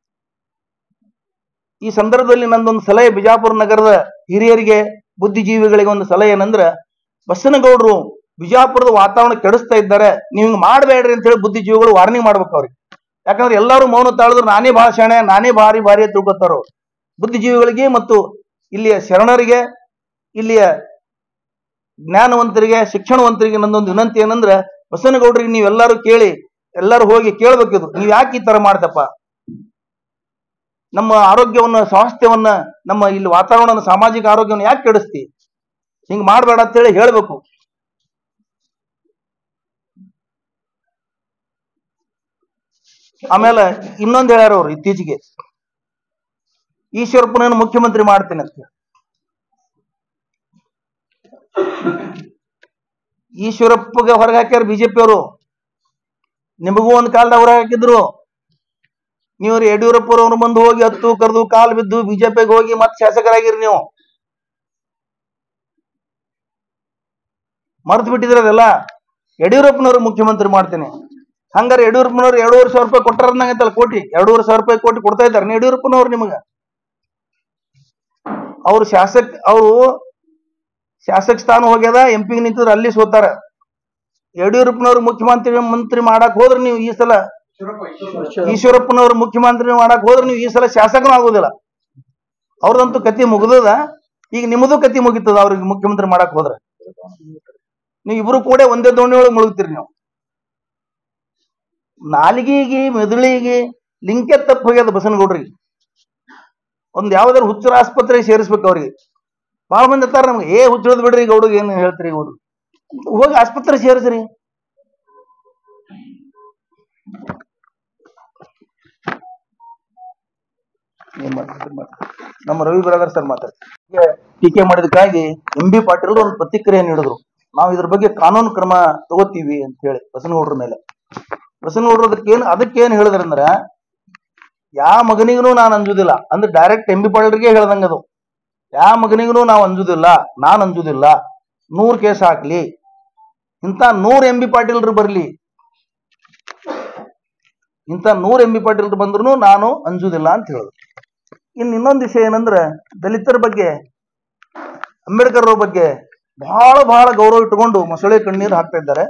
ಈ ಸಂದರ್ಭದಲ್ಲಿ ನಂದೊಂದು ಸಲಹೆ ಬಿಜಾಪುರ ನಗರದ ಹಿರಿಯರಿಗೆ, ಬುದ್ಧಿಜೀವಿಗಳಿಗೆ ಒಂದು ಸಲಹೆ ಏನಂದ್ರ, ಬಸನಗೌಡರು ಬಿಜಾಪುರದ ವಾತಾವರಣ ಕೆಡಿಸ್ತಾ ಇದ್ದಾರೆ, ನೀವು ಹಿಂಗೆ ಮಾಡಬೇಡ್ರಿ ಅಂತ ಹೇಳಿ ಬುದ್ಧಿಜೀವಿಗಳು ವಾರ್ನಿಂಗ್ ಮಾಡ್ಬೇಕು ಅವ್ರಿಗೆ. ಯಾಕಂದ್ರೆ ಎಲ್ಲರೂ ಮೌನ ತಾಳಿದ್ರು ನಾನೇ ಭಾಷಣ, ನಾನೇ ಭಾರಿ ಭಾರಿ ಅಂತ ತಿಳ್ಕೊತಾರೋ. ಬುದ್ಧಿಜೀವಿಗಳಿಗೆ ಮತ್ತು ಇಲ್ಲಿಯ ಶರಣರಿಗೆ, ಇಲ್ಲಿಯ ಜ್ಞಾನವಂತರಿಗೆ, ಶಿಕ್ಷಣವಂತರಿಗೆ ನಂದೊಂದು ವಿನಂತಿ ಏನಂದ್ರೆ, ಬಸನಗೌಡರಿಗೆ ನೀವೆಲ್ಲರೂ ಕೇಳಿ, ಎಲ್ಲರೂ ಹೋಗಿ ಕೇಳ್ಬೇಕಿದು, ನೀವ್ ಯಾಕೆ ಈ ತರ ಮಾಡ್ತಪ್ಪ, ನಮ್ಮ ಆರೋಗ್ಯವನ್ನ, ಸ್ವಾಸ್ಥ್ಯವನ್ನ, ನಮ್ಮ ಇಲ್ಲಿ ವಾತಾವರಣ, ಸಾಮಾಜಿಕ ಆರೋಗ್ಯವನ್ನು ಯಾಕೆ ಕೆಡಿಸ್ತಿ, ಹಿಂಗ್ ಮಾಡ್ಬೇಡ ಅಂತ ಹೇಳಿ ಹೇಳ್ಬೇಕು. ಆಮೇಲೆ ಇನ್ನೊಂದು ಹೇಳ್ಯಾರ ಅವ್ರು ಇತ್ತೀಚೆಗೆ, ಈಶ್ವರಪ್ಪನನ್ನು ಮುಖ್ಯಮಂತ್ರಿ ಮಾಡ್ತೇನೆ ಅಂತ. ಈಶ್ವರಪ್ಪಗೆ ಹೊರಗೆ ಹಾಕ್ಯಾರ ಬಿಜೆಪಿ ಅವರು. ನಿಮಗೂ ಒಂದು ಕಾಲದಾಗ ಹೊರಗೆ ಹಾಕಿದ್ರು. ನೀವು ಯಡಿಯೂರಪ್ಪರವ್ರ ಮುಂದೆ ಹೋಗಿ ಹತ್ತು ಕರೆದು ಕಾಲು ಬಿದ್ದು ಬಿಜೆಪಿಗೆ ಹೋಗಿ ಮತ್ತೆ ಶಾಸಕರಾಗಿರಿ. ನೀವು ಮರ್ತು ಬಿಟ್ಟಿದ್ರೆ ಅದೆಲ್ಲ. ಯಡಿಯೂರಪ್ಪನವ್ರು ಮುಖ್ಯಮಂತ್ರಿ ಮಾಡ್ತೇನೆ. ಹಂಗಾರೆ ಯಡಿಯೂರಪ್ಪನವ್ರು ಎರಡೂವರೆ ಸಾವಿರ ರೂಪಾಯಿ ಕೊಟ್ಟಾರಂತಲ್ಲ, ಕೋಟಿ ಎರಡೂವರೆ ಸಾವಿರ ರೂಪಾಯಿ ಕೋಟಿ ಕೊಡ್ತಾ ಇದ್ದಾರೆ ಯಡಿಯೂರಪ್ಪನವ್ರು ನಿಮಗ. ಅವ್ರು ಶಾಸಕ, ಅವರು ಶಾಸಕ ಸ್ಥಾನ ಹೋಗ್ಯದ, ಎಂ ಪಿ ನಿಂತಿದ್ರು, ಅಲ್ಲಿ ಸೋತಾರ. ಯಡಿಯೂರಪ್ಪನವ್ರು ಮುಖ್ಯಮಂತ್ರಿ ಮಂತ್ರಿ ಮಾಡಕ್ ಹೋದ್ರೆ ನೀವು ಈ ಸಲ, ಈಶ್ವರಪ್ಪನವ್ರು ಮುಖ್ಯಮಂತ್ರಿ ಮಾಡಕ್ ಹೋದ್ರೆ ನೀವು ಈ ಸಲ ಶಾಸಕನೂ ಆಗೋದಿಲ್ಲ. ಅವ್ರದಂತೂ ಕತಿ ಮುಗ್ದದ. ಈಗ ನಿಮ್ಮದು ಕತಿ ಮುಗಿತದ. ಅವ್ರಿಗೆ ಮುಖ್ಯಮಂತ್ರಿ ಮಾಡಕ್ ಹೋದ್ರೆ ನೀವು ಇಬ್ರು ಕೂಡ ಒಂದೇ ದೋಣಿ ಒಳಗೆ ಮುಳುಗ್ತೀರಿ ನೀವು. ನಾಲಿಗೆಗೆ ಮೆದುಳಿಗೆ ಲಿಂಕೆ ತಪ್ಪು ಹೋಗ್ಯದ ಬಸನಗೌಡ್ರಿಗೆ. ಒಂದು ಯಾವ್ದಾರು ಹುಚ್ಚರ ಆಸ್ಪತ್ರೆಗೆ ಸೇರಿಸ್ಬೇಕು ಅವ್ರಿಗೆ. ಭಾಳ ಮಂದಿ ಇರ್ತಾರ ನಮ್ಗೆ, ಏ ಹುಚ್ಚರದ್ ಬಿಡ್ರಿ ಗೌಡ್ರಿಗೆ ಏನು ಹೇಳ್ತೀರಿ ಗೌಡ್ರು, ಹೋಗಿ ಆಸ್ಪತ್ರೆ ಸೇರಿಸ್ರಿ. ಏನ್ ಮಾಡ್ತಾರೆ ನಮ್ಮ ರವಿ ಬ್ರದರ್ ಸರ್ ಮಾತಾಡ್ತಾರೆ. ಟೀಕೆ ಮಾಡಿದಕ್ಕಾಗಿ ಎಂ ಬಿ ಪಾಟೀಲ್ ಒಂದು ಪ್ರತಿಕ್ರಿಯೆ ನೀಡಿದ್ರು. ನಾವು ಇದ್ರ ಬಗ್ಗೆ ಕಾನೂನು ಕ್ರಮ ತಗೋತೀವಿ ಅಂತ ಹೇಳಿ ಬಸನಗೌಡ್ರ ಮೇಲೆ. ಬಸನಗೌಡ್ರು ಅದಕ್ಕೇನು ಅದಕ್ಕೇನು ಹೇಳಿದ್ರ ಅಂದ್ರ, ಯಾವ ಮಗನಿಗೂ ನಾನು ಅಂಜುದಿಲ್ಲ ಅಂದ್ರೆ ಡೈರೆಕ್ಟ್ ಎಂ ಬಿ ಪಾಟೀಲ್ರಿಗೆ ಹೇಳ್ದಂಗ ಅದು. ಯಾವ ಮಗನಿಗೂ ನಾವು ಅಂಜುದಿಲ್ಲ, ನಾನು ಅಂಜುದಿಲ್ಲ, ನೂರ್ ಕೇಸ್ ಹಾಕ್ಲಿ, ಇಂಥ ನೂರ್ ಎಂ ಬಿ ಪಾಟೀಲ್ರು ಬರ್ಲಿ, ಇಂಥ ನೂರ್ ಎಂ ಬಿ ಪಾಟೀಲ್ರು ಬಂದ್ರು ನಾನು ಅಂಜುದಿಲ್ಲ ಅಂತ ಹೇಳುದು. ಇನ್ನು ಇನ್ನೊಂದು ವಿಷಯ ಏನಂದ್ರೆ, ದಲಿತರ ಬಗ್ಗೆ, ಅಂಬೇಡ್ಕರ್ ಅವ್ರ ಬಗ್ಗೆ ಬಹಳ ಬಹಳ ಗೌರವ ಇಟ್ಟುಕೊಂಡು ಮೊಸಳೆ ಕಣ್ಣೀರು ಹಾಕ್ತಾ ಇದ್ದಾರೆ.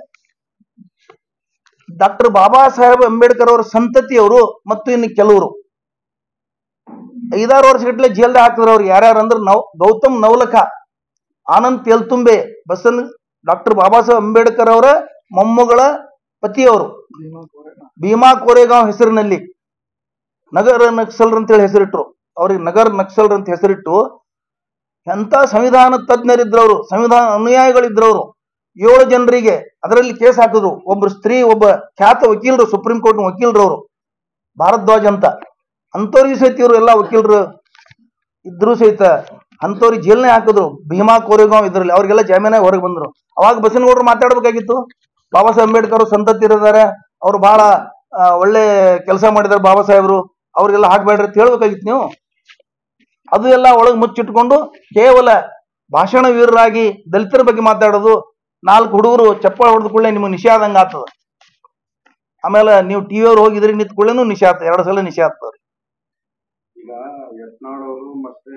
ಡಾಕ್ಟರ್ ಬಾಬಾ ಸಾಹೇಬ್ ಅಂಬೇಡ್ಕರ್ ಅವರ ಸಂತತಿಯವರು ಮತ್ತು ಇನ್ನು ಕೆಲವರು ಐದಾರು ವರ್ಷಗಟ್ಟಲೆ ಜೈಲ್ದಾಗ ಹಾಕಿದ್ರು. ಅವ್ರು ಯಾರ್ಯಾರು ಅಂದ್ರೆ ನವ್ ಗೌತಮ್ ನವಲಖ, ಆನಂದ್ ತೇಲ್ತುಂಬೆ, ಬಸನ್ ಡಾಕ್ಟರ್ ಬಾಬಾ ಸಾಹೇಬ್ ಅಂಬೇಡ್ಕರ್ ಅವರ ಮೊಮ್ಮಗಳ ಪತಿಯವರು ಭೀಮಾ ಕೋರೆಗಾಂವ್ ಹೆಸರಿನಲ್ಲಿ ನಗರ ನಕ್ಸಲ್ರ್ ಅಂತೇಳಿ ಹೆಸರಿಟ್ರು. ಅವ್ರಿಗೆ ನಗರ ನಕ್ಸಲ್ರ್ ಅಂತ ಹೆಸರಿಟ್ಟು ಎಂತ ಸಂವಿಧಾನ ತಜ್ಞರಿದ್ರವರು, ಸಂವಿಧಾನ ಅನುಯಾಯಿಗಳಿದ್ರವರು. ಏಳು ಜನರಿಗೆ ಅದರಲ್ಲಿ ಕೇಸ್ ಹಾಕಿದ್ರು. ಒಬ್ರು ಸ್ತ್ರೀ, ಒಬ್ಬ ಖ್ಯಾತ ವಕೀಲರು, ಸುಪ್ರೀಂ ಕೋರ್ಟ್ ವಕೀಲರವರು ಭಾರದ್ವಾಜ್ ಅಂತ. ಅಂಥವ್ರಿಗೆ ಸಹಿತ ಇವರು ಎಲ್ಲ ವಕೀಲರು ಇದ್ರು ಸಹಿತ ಅಂಥವ್ರಿಗೆ ಜೈಲ್ನೇ ಹಾಕಿದ್ರು. ಭೀಮಾ ಕೋರೆಗಾಂವ್ ಇದ್ರಲ್ಲಿ ಅವ್ರಿಗೆಲ್ಲ ಜಾಮೀನಾಗಿ ಹೊರಗೆ ಬಂದ್ರು. ಅವಾಗ ಬಸನಗೌಡರು ಮಾತಾಡ್ಬೇಕಾಗಿತ್ತು. ಬಾಬಾ ಸಾಹೇಬ್ ಅಂಬೇಡ್ಕರ್ ಸಂತತಿ ಇರಿದ್ದಾರೆ, ಅವ್ರು ಬಹಳ ಒಳ್ಳೆ ಕೆಲಸ ಮಾಡಿದಾರೆ ಬಾಬಾ ಸಾಹೇಬರು, ಅವ್ರಿಗೆಲ್ಲ ಹಾಕ್ಬೇಡ್ರಿ ಅಂತ ಹೇಳ್ಬೇಕಾಗಿತ್ತು ನೀವು. ಅದು ಎಲ್ಲ ಒಳಗೆ ಮುಚ್ಚಿಟ್ಕೊಂಡು ಕೇವಲ ಭಾಷಣ ವೀರರಾಗಿ ದಲಿತರ ಬಗ್ಗೆ ಮಾತಾಡೋದು. ನಾಲ್ಕು ಹುಡುಗರು ಚಪ್ಪಾಳೆ ಹೊಡೆದ ಕೂಡಲೇ ನಿಮಗೆ ನಿಷೇಧ ಆದಂಗೆ ಆಗ್ತದ. ಆಮೇಲೆ ನೀವು ಟಿವಿ ಅವ್ರು ಹೋಗಿದ್ರಿ ನಿಂತ ಕೂಡಲೇನು ನಿಷೇಧ, ಎರಡು ಸಲ ನಿಷೇಧ ಆಗ್ತವ್ರಿ. ಈಗ ಯತ್ನಾಳ್ ಅವರು ಮತ್ತೆ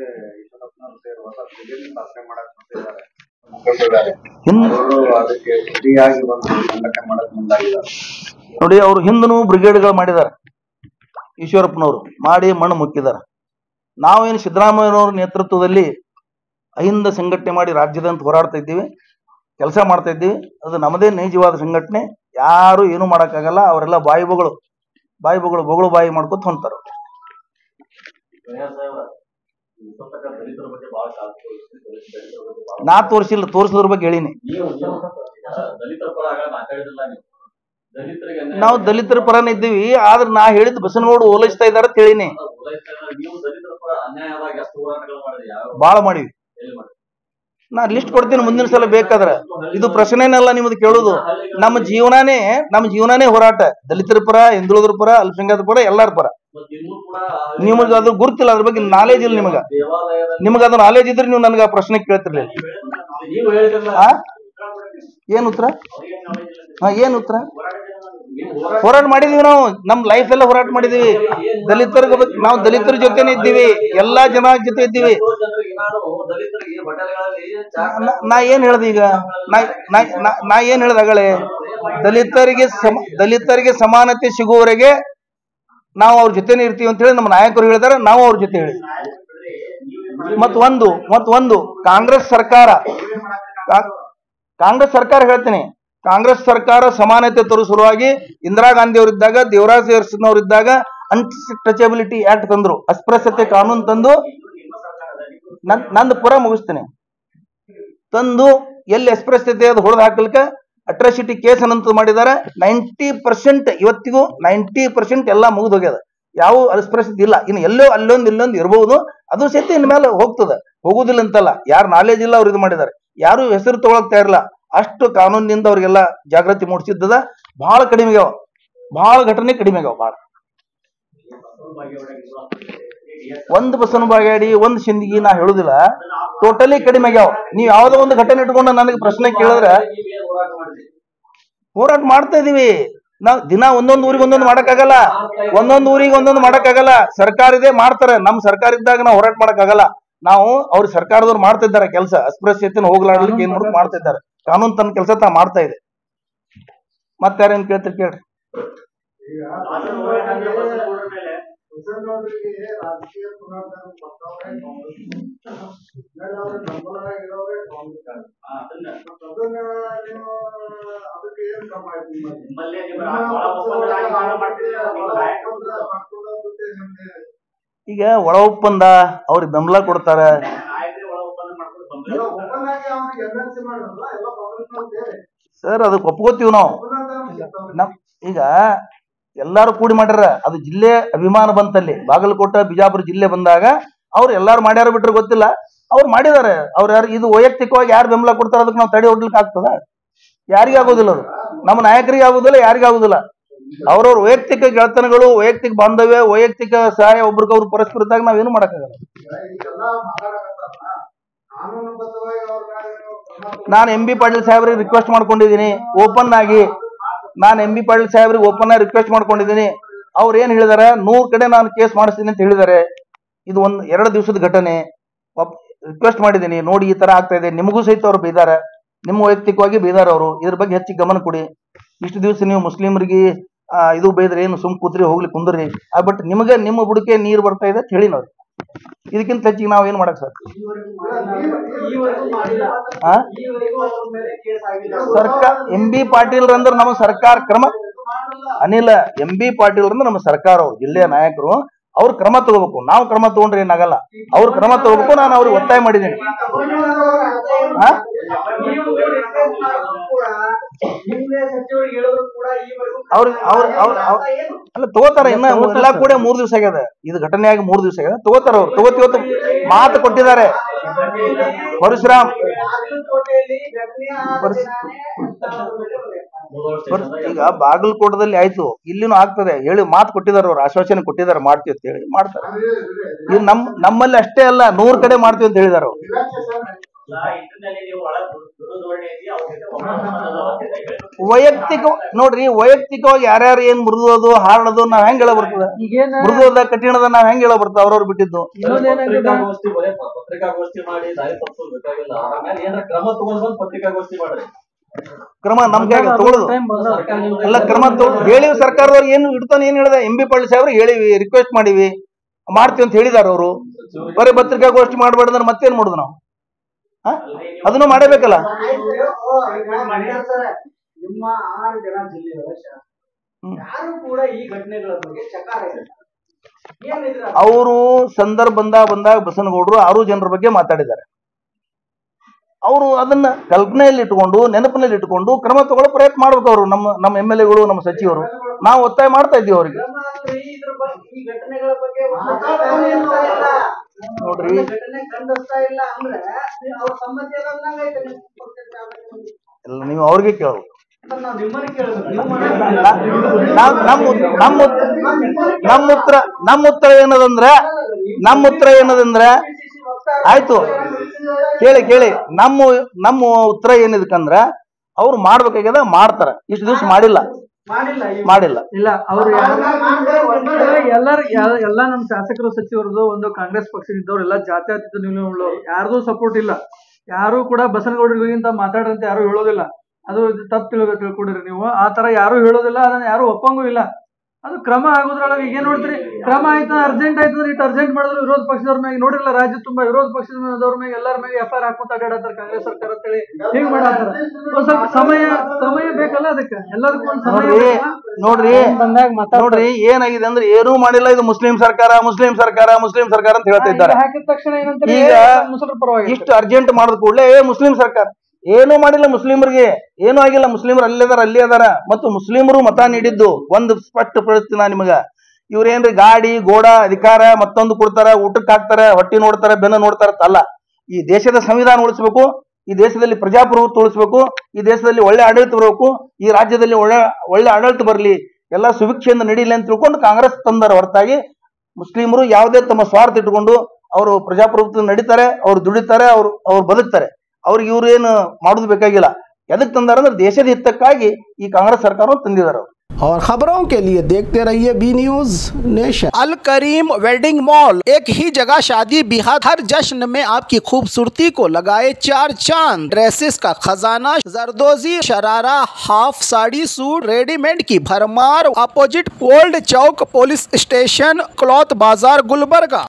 ಅದಕ್ಕೆ ಸರಿಯಾಗಿ ಒಂದು ಸಂಘಟನೆ ಮಾಡಕ್ ಮುಂದಾಗಿದ್ದಾರೆ ನೋಡಿ. ಅವ್ರು ಹಿಂದೂ ಬ್ರಿಗೇಡ್ಗಳು ಮಾಡಿದ್ದಾರೆ, ಈಶ್ವರಪ್ಪನವರು ಮಾಡಿ ಮಣ್ಣು ಮುಕ್ಕಿದ್ದಾರೆ. ನಾವೇನು ಸಿದ್ದರಾಮಯ್ಯನವ್ರ ನೇತೃತ್ವದಲ್ಲಿ ಅಹಿಂದ ಸಂಘಟನೆ ಮಾಡಿ ರಾಜ್ಯದಂತ ಹೋರಾಡ್ತಾ ಇದ್ದೀವಿ, ಕೆಲಸ ಮಾಡ್ತಾ ಇದ್ದೀವಿ. ಅದು ನಮ್ಮದೇ ನೈಜವಾದ ಸಂಘಟನೆ, ಯಾರು ಏನು ಮಾಡೋಕ್ಕಾಗಲ್ಲ. ಅವರೆಲ್ಲ ಬಾಯಿ ಬೊಗಳು ಬಾಯಿ ಬೊಗಳು ಬೊಗಳು ಬಾಯಿ ಮಾಡ್ಕೊತ ಹೊಂಟಾರ. ನಾ ತೋರಿಸಿಲ್ಲ, ತೋರಿಸೋದ್ರ ಬಗ್ಗೆ ಹೇಳಿನಿ. ನಾವು ದಲಿತರ ಪರನ ಇದ್ದೀವಿ, ಆದ್ರೆ ನಾ ಹೇಳಿದ್ ಬಸನಗೌಡ ಓಲೈಸ್ತಾ ಇದಾರ ಅಂತ ಹೇಳಿನಿ. ಬಾಳ ಮಾಡಿವಿ. ನಾ ಲಿಸ್ಟ್ ಕೊಡ್ತೀನಿ ಮುಂದಿನ ಸಲ ಬೇಕಾದ್ರೆ. ಇದು ಪ್ರಶ್ನೆನೆಲ್ಲ ನಿಮ್ದು ಕೇಳುದು. ನಮ್ಮ ಜೀವನಾನೇ ನಮ್ಮ ಜೀವನಾನೇ ಹೋರಾಟ. ದಲಿತರ ಪರ, ಹಿಂದುಳಿದ್ರ ಪರ, ಅಲ್ಪಸಂಖ್ಯಾತರ ಪರ, ಎಲ್ಲಾರ ಪರ. ನಿಮಗೆ ಅದ್ರ ಗುರುತಿಲ್ಲ, ಅದ್ರ ಬಗ್ಗೆ ನಾಲೇಜ್ ಇಲ್ಲ ನಿಮಗ. ನಿಮಗ ಅದ್ರ ನಾಲೇಜ್ ಇದ್ರೆ ನೀವು ನನಗೆ ಆ ಪ್ರಶ್ನೆ ಕೇಳ್ತಿರ್ಲಿಲ್ಲ. ಏನ್ ಉತ್ತರ? ಹಾ, ಏನ್ ಉತ್ತರ? ಹೋರಾಟ ಮಾಡಿದೀವಿ ನಾವು, ನಮ್ ಲೈಫ್ ಎಲ್ಲ ಹೋರಾಟ ಮಾಡಿದೀವಿ. ದಲಿತರ ನಾವು ದಲಿತರ ಜೊತೆನೆ ಇದ್ದೀವಿ, ಎಲ್ಲಾ ಜನ ಜೊತೆ ಇದ್ದೀವಿ. ನಾ ಏನ್ ಹೇಳ್ದೆ ಈಗ? ನಾ ಏನ್ ಹೇಳ್ದ ಆಗಲೇ? ದಲಿತರಿಗೆ ಸಮ ದಲಿತರಿಗೆ ಸಮಾನತೆ ಸಿಗುವವರೆಗೆ ನಾವು ಅವ್ರ ಜೊತೆನೆ ಇರ್ತೀವಿ ಅಂತ ಹೇಳಿ ನಮ್ಮ ನಾಯಕರು ಹೇಳಿದಾರೆ, ನಾವು ಅವ್ರ ಜೊತೆ ಹೇಳಿದ್ವಿ. ಮತ್ ಒಂದು ಮತ್ ಒಂದು ಕಾಂಗ್ರೆಸ್ ಸರ್ಕಾರ ಕಾಂಗ್ರೆಸ್ ಸರ್ಕಾರ ಹೇಳ್ತೀನಿ, ಕಾಂಗ್ರೆಸ್ ಸರ್ಕಾರ ಸಮಾನತೆ ತರುವ ಸಲುವಾಗಿ ಇಂದಿರಾ ಗಾಂಧಿ ಅವರಿದ್ದಾಗ, ದೇವರಾಜ್ ಅರಸಿನವರಿದ್ದಾಗ ಅನ್ಟಚಬಿಲಿಟಿ ಆಕ್ಟ್ ತಂದ್ರು, ಅಸ್ಪೃಶ್ಯತೆ ಕಾನೂನು ತಂದು, ನನ್ ನಂದು ಪುರ ಮುಗಿಸ್ತೇನೆ, ತಂದು ಎಲ್ಲಿ ಅಸ್ಪೃಶ್ಯತೆ ಅದು ಹೊಡೆದು ಹಾಕಲಿಕ್ಕೆ ಅಟ್ರಾಸಿಟಿ ಕೇಸ್ ಅನ್ನಂತ ಮಾಡಿದ್ದಾರೆ. ನೈಂಟಿ ಪರ್ಸೆಂಟ್ ಇವತ್ತಿಗೂ ನೈಂಟಿ ಪರ್ಸೆಂಟ್ ಎಲ್ಲ ಮುಗಿದು ಹೋಗ್ಯದ. ಯಾವ ಅಸ್ಪೃಶ್ಯತೆ ಇಲ್ಲ. ಇನ್ನು ಎಲ್ಲೋ ಅಲ್ಲೊಂದು ಇಲ್ಲೊಂದು ಇರಬಹುದು, ಅದು ಸಹಿತ ಇನ್ ಮೇಲೆ ಹೋಗ್ತದೆ, ಹೋಗುದಿಲ್ಲ ಅಂತಲ್ಲ. ಯಾರು ನಾಲೆಜ್ ಇಲ್ಲ ಅವ್ರು ಇದು ಮಾಡಿದ್ದಾರೆ, ಯಾರು ಹೆಸರು ತಗೊಳಕ್ ತಯಾರಿಲ್ಲ. ಅಷ್ಟು ಕಾನೂನಿನಿಂದ ಅವ್ರಿಗೆಲ್ಲ ಜಾಗೃತಿ ಮೂಡಿಸಿದ್ದದ. ಬಹಳ ಕಡಿಮೆ ಆಗ್ಯಾವ, ಬಹಳ ಘಟನೆ ಕಡಿಮೆ ಆಗ್ಯಾವ. ಬಹಳ ಒಂದು ಬಸವನ ಬಾಗೇಡಿ, ಒಂದು ಸಿಂದಗಿ ನಾ ಹೇಳುದಿಲ್ಲ, ಟೋಟಲಿ ಕಡಿಮೆ ಆಗ್ಯಾವ. ನೀವ್ ಯಾವ್ದೋ ಒಂದು ಘಟನೆ ಇಟ್ಕೊಂಡು ನನಗೆ ಪ್ರಶ್ನೆ ಕೇಳಿದ್ರೆ, ಹೋರಾಟ ಮಾಡ್ತಾ ಇದೀವಿ ನಾವ್. ದಿನ ಒಂದೊಂದು ಊರಿಗೆ ಒಂದೊಂದು ಮಾಡಕ್ಕಾಗಲ್ಲ, ಒಂದೊಂದು ಊರಿಗೆ ಒಂದೊಂದು ಮಾಡಕ್ಕಾಗಲ್ಲ. ಸರ್ಕಾರ ಇದೆ ಮಾಡ್ತಾರೆ, ನಮ್ ಸರ್ಕಾರ ಇದ್ದಾಗ ನಾವು ಹೋರಾಟ ಮಾಡಕ್ಕಾಗಲ್ಲ. ನಾವು ಅವ್ರ ಸರ್ಕಾರದವ್ರು ಮಾಡ್ತಾ ಇದ್ದಾರೆ ಕೆಲಸ, ಅಸ್ಪೃಶ್ಯತೆನ ಹೋಗ್ಲಾಡ್ಲಿಕ್ಕೆ ಏನ್ ಮಾಡೋದು ಮಾಡ್ತಾ ಇದ್ದಾರೆ. ಕಾನೂನು ತನ್ನ ಕೆಲಸ ತಾ ಮಾಡ್ತಾ ಇದೆ. ಮತ್ತೆ ಯಾರೇನ್ ಕೇಳ್ತಾರೆ ಕೇಳ್ರಿ. ರಾಜಕೀಯ ಪುನರ್ಧಾರ ಬರ್ತಾವ್ರೆ ಬೆಂಬಲವಾಗಿರೋರೆ ಕಾಂಗ್ರೆಸ್ ಅದನ್ನ ನೀವು ಅದಕ್ಕೆ ಏನ್ ಕ್ರಮ ಆಯ್ತು ಈಗ ಒಳ ಒಪ್ಪಂದ ಅವ್ರಿಗೆ ಬೆಂಬಲ ಕೊಡ್ತಾರ. ಸರ್ ಅದಕ್ಕೆ ಒಪ್ಕೋತೀವಿ ನಾವು. ನಮ್ ಈಗ ಎಲ್ಲಾರು ಕೂಡಿ ಮಾಡ್ಯಾರ, ಅದು ಜಿಲ್ಲೆ ಅಭಿಮಾನ ಬಂತಲ್ಲಿ ಬಾಗಲಕೋಟೆ ಬಿಜಾಪುರ ಜಿಲ್ಲೆ ಬಂದಾಗ ಅವ್ರು ಎಲ್ಲಾರು ಮಾಡ್ಯಾರ ಬಿಟ್ರೆ ಗೊತ್ತಿಲ್ಲ, ಅವ್ರು ಮಾಡಿದಾರೆ. ಅವ್ರು ಯಾರು ಇದು ವೈಯಕ್ತಿಕವಾಗಿ ಯಾರು ಬೆಂಬಲ ಕೊಡ್ತಾರ ಅದಕ್ಕೆ ನಾವು ತಡೆ ಹೊಡ್ಲಿಕ್ಕೆ ಆಗ್ತದ? ಯಾರಿಗೂ ಆಗೋದಿಲ್ಲ, ಅದು ನಮ್ಮ ನಾಯಕರಿಗೆ ಆಗುದಿಲ್ಲ, ಯಾರಿಗೂ ಆಗುದಿಲ್ಲ. ಅವ್ರವ್ರ ವೈಯಕ್ತಿಕ ಗೆಳತನಗಳು, ವೈಯಕ್ತಿಕ ಬಾಂಧವ್ಯ, ವೈಯಕ್ತಿಕ ಸಹಾಯ ಒಬ್ರಿಗೊಬ್ರು ಪರಸ್ಪರದಾಗ ನಾವೇನು ಮಾಡಕ್ಕಾಗಲ್ಲ. ನಾನು ಎಂ ಬಿ ಪಾಟೀಲ್ ಸಾಹೇಬ್ರಿಗೆ ರಿಕ್ವೆಸ್ಟ್ ಮಾಡ್ಕೊಂಡಿದ್ದೀನಿ ಓಪನ್ ಆಗಿ, ನಾನು ಎಂ ಬಿ ಪಾಟೀಲ್ ಸಾಹೇಬ್ರಿಗೆ ಓಪನ್ ಆಗಿ ರಿಕ್ವೆಸ್ಟ್ ಮಾಡ್ಕೊಂಡಿದ್ದೀನಿ. ಅವ್ರು ಏನ್ ಹೇಳಿದಾರೆ, ನೂರ್ ಕಡೆ ನಾನು ಕೇಸ್ ಮಾಡಿಸ್ತೀನಿ ಅಂತ ಹೇಳಿದ್ದಾರೆ. ಇದು ಒಂದ್ ಎರಡು ದಿವಸದ ಘಟನೆ. ರಿಕ್ವೆಸ್ಟ್ ಮಾಡಿದ್ದೀನಿ, ನೋಡಿ ಈ ತರ ಆಗ್ತಾ ಇದೆ, ನಿಮಗೂ ಸಹಿತ ಅವ್ರು ಬೈದಾರೆ, ನಿಮ್ಮ ವೈಯಕ್ತಿಕವಾಗಿ ಬೈದಾರ ಅವರು. ಇದ್ರ ಬಗ್ಗೆ ಹೆಚ್ಚಿಗೆ ಗಮನ ಕೊಡಿ. ಇಷ್ಟು ದಿವಸ ನೀವು ಮುಸ್ಲಿಮರಿಗೆ ಇದು ಬೈದ್ರೆ ಏನು ಸುಮ್ ಕೂತ್ರಿ, ಹೋಗ್ಲಿ ಕುಂದ್ರಿ, ಬಟ್ ನಿಮಗೆ ನಿಮ್ಮ ಬುಡಕೆ ನೀರು ಬರ್ತಾ ಇದೆ ಅಂತ ಹೇಳಿ ನಾವು. ಇದಕ್ಕಿಂತ ಹೆಚ್ಚಿಗೆ ನಾವ್ ಏನ್ ಮಾಡಕ್ ಸರ್? ಸರ್ಕಾರ ಎಂ ಬಿ ಪಾಟೀಲ್ ಅಂದ್ರೆ ನಮ್ಮ ಸರ್ಕಾರ ಕ್ರಮ ಅನಿಲ ಎಂ ಬಿ ಪಾಟೀಲ್ ಅಂದ್ರೆ ನಮ್ಮ ಸರ್ಕಾರ, ಅವ್ರು ಜಿಲ್ಲೆಯ ನಾಯಕರು, ಅವ್ರು ಕ್ರಮ ತಗೋಬೇಕು. ನಾವು ಕ್ರಮ ತಗೊಂಡ್ರೆ ಏನಾಗಲ್ಲ, ಅವ್ರು ಕ್ರಮ ತಗೋಬೇಕು. ನಾನು ಅವ್ರಿಗೆ ಒತ್ತಾಯ ಮಾಡಿದ್ದೀನಿ. ಅವ್ರಿಗೆ ಅವ್ರ ಅವ್ರ ಅಲ್ಲ ತಗೋತಾರ, ಇನ್ನ ಎಲ್ಲಾ ಕೂಡ ಮೂರ್ ದಿವಸ ಆಗ್ಯದ, ಇದು ಘಟನೆ ಆಗಿ ಮೂರ್ ದಿವಸ ಆಗ್ಯದ, ತಗೋತಾರ ಅವ್ರು. ತಗೋತಿವತ್ತು ಮಾತು ಕೊಟ್ಟಿದ್ದಾರೆ ಪರಶುರಾಮ್. ಈಗ ಬಾಗಲಕೋಟದಲ್ಲಿ ಆಯ್ತು, ಇಲ್ಲಿನೂ ಆಗ್ತದೆ ಹೇಳಿ ಮಾತು ಕೊಟ್ಟಿದ್ದಾರೆ ಅವ್ರು, ಆಶ್ವಾಸನೆ ಕೊಟ್ಟಿದ್ದಾರೆ ಮಾಡ್ತೀವಿ ಅಂತ ಹೇಳಿ ಮಾಡ್ತಾರೆ. ಇದು ನಮ್ ನಮ್ಮಲ್ಲಿ ಅಷ್ಟೇ ಅಲ್ಲ, ನೂರ್ ಕಡೆ ಮಾಡ್ತೀವಿ ಅಂತ ಹೇಳಿದಾರೆ ಅವ್ರು. ವೈಯಕ್ತಿಕ ನೋಡ್ರಿ, ವೈಯಕ್ತಿಕವಾಗಿ ಯಾರ್ಯಾರು ಏನ್ ಮೃದುವುದು ಹಾಡೋದು ನಾವ್ ಹೆಂಗ್ ಹೇಳ ಬರ್ತದ? ಮೃದುದ ಕಠಿಣದ ನಾವ್ ಹೆಂಗ್ ಹೇಳ ಬರ್ತಾವ? ಅವ್ರವ್ರು ಬಿಟ್ಟಿದ್ದು ಕ್ರಮ ನಮ್ ಕೈ ತಗೊಳುದು ಎಲ್ಲ ಕ್ರಮ ಹೇಳಿವಿ. ಸರ್ಕಾರದವ್ರು ಏನು ಇಡ್ತಾನೆ ಏನ್ ಹೇಳಿದ, ಎಂ ಬಿ ಪಾಟೀಲ್ ಸಾಹೇಬ್ರು ಹೇಳಿವಿ, ರಿಕ್ವೆಸ್ಟ್ ಮಾಡಿವಿ, ಮಾಡ್ತೀವಿ ಅಂತ ಹೇಳಿದಾರ ಅವರು. ಬರೀ ಪತ್ರಿಕಾಗೋಷ್ಠಿ ಮಾಡ್ಬಾರ್ದ್ರೆ ಮತ್ತೇನ್ ಮಾಡುದು ನಾವು? ಅದನ್ನು ಮಾಡಬೇಕಲ್ಲ. ನಿಮ್ಮ ಆರು ಜನ ಜಿಲ್ಲೆಗಳ ಯಾರು ಕೂಡ ಈ ಘಟನೆಗಳ ಬಗ್ಗೆ ಚಕಾರ ಅವರು ಸಂದರ್ಭ ಬಂದಾಗ ಬಂದಾಗ ಬಸನಗೌಡರು ಆರು ಜನರ ಬಗ್ಗೆ ಮಾತಾಡಿದ್ದಾರೆ. ಅವರು ಅದನ್ನ ಕಲ್ಪನೆಯಲ್ಲಿ ಇಟ್ಕೊಂಡು ನೆನಪಿನಲ್ಲಿ ಇಟ್ಕೊಂಡು ಕ್ರಮ ತಗೊಳ್ಳೋ ಪ್ರಯತ್ನ ಮಾಡ್ಬೇಕು. ಅವರು ನಮ್ಮ ನಮ್ಮ ಎಂ ಎಲ್ ಎಗಳು, ನಮ್ಮ ಸಚಿವರು, ನಾವು ಒತ್ತಾಯ ಮಾಡ್ತಾ ಇದ್ದೀವಿ ಅವರಿಗೆ. ನೋಡ್ರಿ, ಎಲ್ಲ ನೀವು ಅವ್ರಿಗೆ ಕೇಳಬೇಕು. ನಮ್ಮ ನಮ್ಮ ಉತ್ತರ ನಮ್ಮ ಉತ್ತರ ಏನದಂದ್ರ ನಮ್ಮ ಉತ್ತರ ಏನದಂದ್ರ ಆಯ್ತು ಕೇಳಿ ಕೇಳಿ ನಮ್ಮ ನಮ್ಮ ಉತ್ತರ ಏನಿದಕ್ಕಂದ್ರ ಅವ್ರು ಮಾಡ್ಬೇಕಾಗ್ಯದ, ಮಾಡ್ತಾರ. ಇಷ್ಟು ದಿವಸ ಮಾಡಿಲ್ಲ ಮಾಡಿಲ್ಲ ಇಲ್ಲ. ಅವ್ರು ಎಲ್ಲರ ಎಲ್ಲಾ ನಮ್ ಶಾಸಕರು ಸಚಿವರದು ಒಂದು ಕಾಂಗ್ರೆಸ್ ಪಕ್ಷದಿದ್ದವ್ರು ಎಲ್ಲ ಜಾತ್ಯತೀತ ನಿಲುವು, ಯಾರ್ದು ಸಪೋರ್ಟ್ ಇಲ್ಲ. ಯಾರು ಕೂಡ ಬಸನಗೌಡರಿಗಿಂತ ಮಾತಾಡ್ರಂತ ಯಾರು ಹೇಳೋದಿಲ್ಲ. ಅದು ತಪ್ಪು ತಿಳ್ಕೊ ತಿಳ್ಕೊಂಡಿರಿ ನೀವು. ಆ ತರ ಯಾರು ಹೇಳೋದಿಲ್ಲ, ಅದನ್ನ ಯಾರು ಒಪ್ಪಂಗೂ ಇಲ್ಲ. ಅದು ಕ್ರಮ ಆಗೋದ್ರೊಳಗೆ ಈಗ ಏನ್ ನೋಡ್ತೀರಿ, ಕ್ರಮ ಆಯ್ತು ಅರ್ಜೆಂಟ್ ಆಯ್ತು ಅಂದ್ರೆ ಇಟ್ಟು ಅರ್ಜೆಂಟ್ ಮಾಡಿದ್ರು ವಿರೋಧ ಪಕ್ಷದವ್ರ ಮೇಲೆ ನೋಡಿರಲ್ಲ, ರಾಜ್ಯ ತುಂಬಾ ವಿರೋಧ ಪಕ್ಷದವ್ರ ಮೇಲೆ ಎಲ್ಲರ ಮೇಲೆ ಎಫ್ ಐ ಆರ್ ಹಾಕೊಂತ ಅಡ್ಡಾಡತ್ತಾರ ಕಾಂಗ್ರೆಸ್ ಸರ್ಕಾರ ಅಂತೇಳಿ ಹಿಂಗ್ ಮಾಡತ್ತಾರ. ಒಂದ್ ಸ್ವಲ್ಪ ಸಮಯ ಸಮಯ ಬೇಕಲ್ಲ ಅದಕ್ಕೆ, ಎಲ್ಲದಕ್ಕೂ ಒಂದ್ ಸಮಯ. ನೋಡ್ರಿ ನೋಡ್ರಿ ಏನಾಗಿದೆ ಅಂದ್ರೆ ಏನೂ ಮಾಡಿಲ್ಲ, ಇದು ಮುಸ್ಲಿಂ ಸರ್ಕಾರ ಮುಸ್ಲಿಂ ಸರ್ಕಾರ ಮುಸ್ಲಿಂ ಸರ್ಕಾರ ಅಂತ ಹೇಳ್ತಾ ಇದ್ದಾರೆ. ಹಾಕಿದ ತಕ್ಷಣ ಏನಂತ ಈಗ ಮುಸಲ್ರ ಪರವಾಗಿ ಇಷ್ಟು ಅರ್ಜೆಂಟ್ ಮಾಡಿದ ಕೂಡಲೇ ಮುಸ್ಲಿಂ ಸರ್ಕಾರ ಏನೂ ಮಾಡಿಲ್ಲ, ಮುಸ್ಲಿಮರಿಗೆ ಏನೂ ಆಗಿಲ್ಲ. ಮುಸ್ಲಿಮರು ಅಲ್ಲಿ ಅದಾರ ಅಲ್ಲಿ ಅದಾರ ಮತ್ತು ಮುಸ್ಲಿಮರು ಮತ ನೀಡಿದ್ದು ಒಂದು ಸ್ಪಷ್ಟಪಡಿಸ್ತೀನಿ ನಾ ನಿಮಗ. ಇವ್ರೇನ್ರಿ ಗಾಡಿ ಗೋಡ ಅಧಿಕಾರ ಮತ್ತೊಂದು ಕೊಡ್ತಾರ, ಊಟಕ್ಕೆ ಹಾಕ್ತಾರ, ಹೊಟ್ಟಿ ನೋಡ್ತಾರ, ಬೆನ್ನ ನೋಡ್ತಾರ ಅಲ್ಲ. ಈ ದೇಶದ ಸಂವಿಧಾನ ಉಳಿಸ್ಬೇಕು, ಈ ದೇಶದಲ್ಲಿ ಪ್ರಜಾಪ್ರಭುತ್ವ ಉಳಿಸ್ಬೇಕು, ಈ ದೇಶದಲ್ಲಿ ಒಳ್ಳೆ ಆಡಳಿತ ಬರಬೇಕು, ಈ ರಾಜ್ಯದಲ್ಲಿ ಒಳ್ಳೆ ಒಳ್ಳೆ ಆಡಳಿತ ಬರಲಿ, ಎಲ್ಲ ಸುಭಿಕ್ಷೆಯಿಂದ ನಡೀಲಿ ಅಂತ ತಿಳ್ಕೊಂಡು ಕಾಂಗ್ರೆಸ್ ತಂದರ ಹೊರತಾಗಿ ಮುಸ್ಲಿಮರು ಯಾವುದೇ ತಮ್ಮ ಸ್ವಾರ್ಥ ಇಟ್ಕೊಂಡು ಅವರು ಪ್ರಜಾಪ್ರಭುತ್ವ ನಡೀತಾರೆ, ಅವ್ರು ದುಡಿತಾರೆ, ಅವ್ರು ಅವ್ರು ಬದುಕ್ತಾರೆ. ಅವ್ರಿಗೆ ಇವ್ರು ಏನು ಮಾಡೋದು ಬೇಕಾಗಿಲ್ಲ. ಎದಕ್ ತಂದಾರ ಅಂದ್ರೆ ದೇಶದ ಹಿತಕ್ಕಾಗಿ ಈ ಕಾಂಗ್ರೆಸ್ ಸರ್ಕಾರ ತಂದಿದ್ದಾರೆ. और खबरों के लिए देखते रहिए B news nation. Al Karim wedding mall, एक ही जगह शादी ब्याह हर जश्न में आपकी खूबसूरती को लगाए चार चांद। ड्रेसेस का खजाना, zardozi, sharara, half sari, suit, readymade की भरमार। Opposite old Chowk police station, cloth Bazaar, Gulbarga.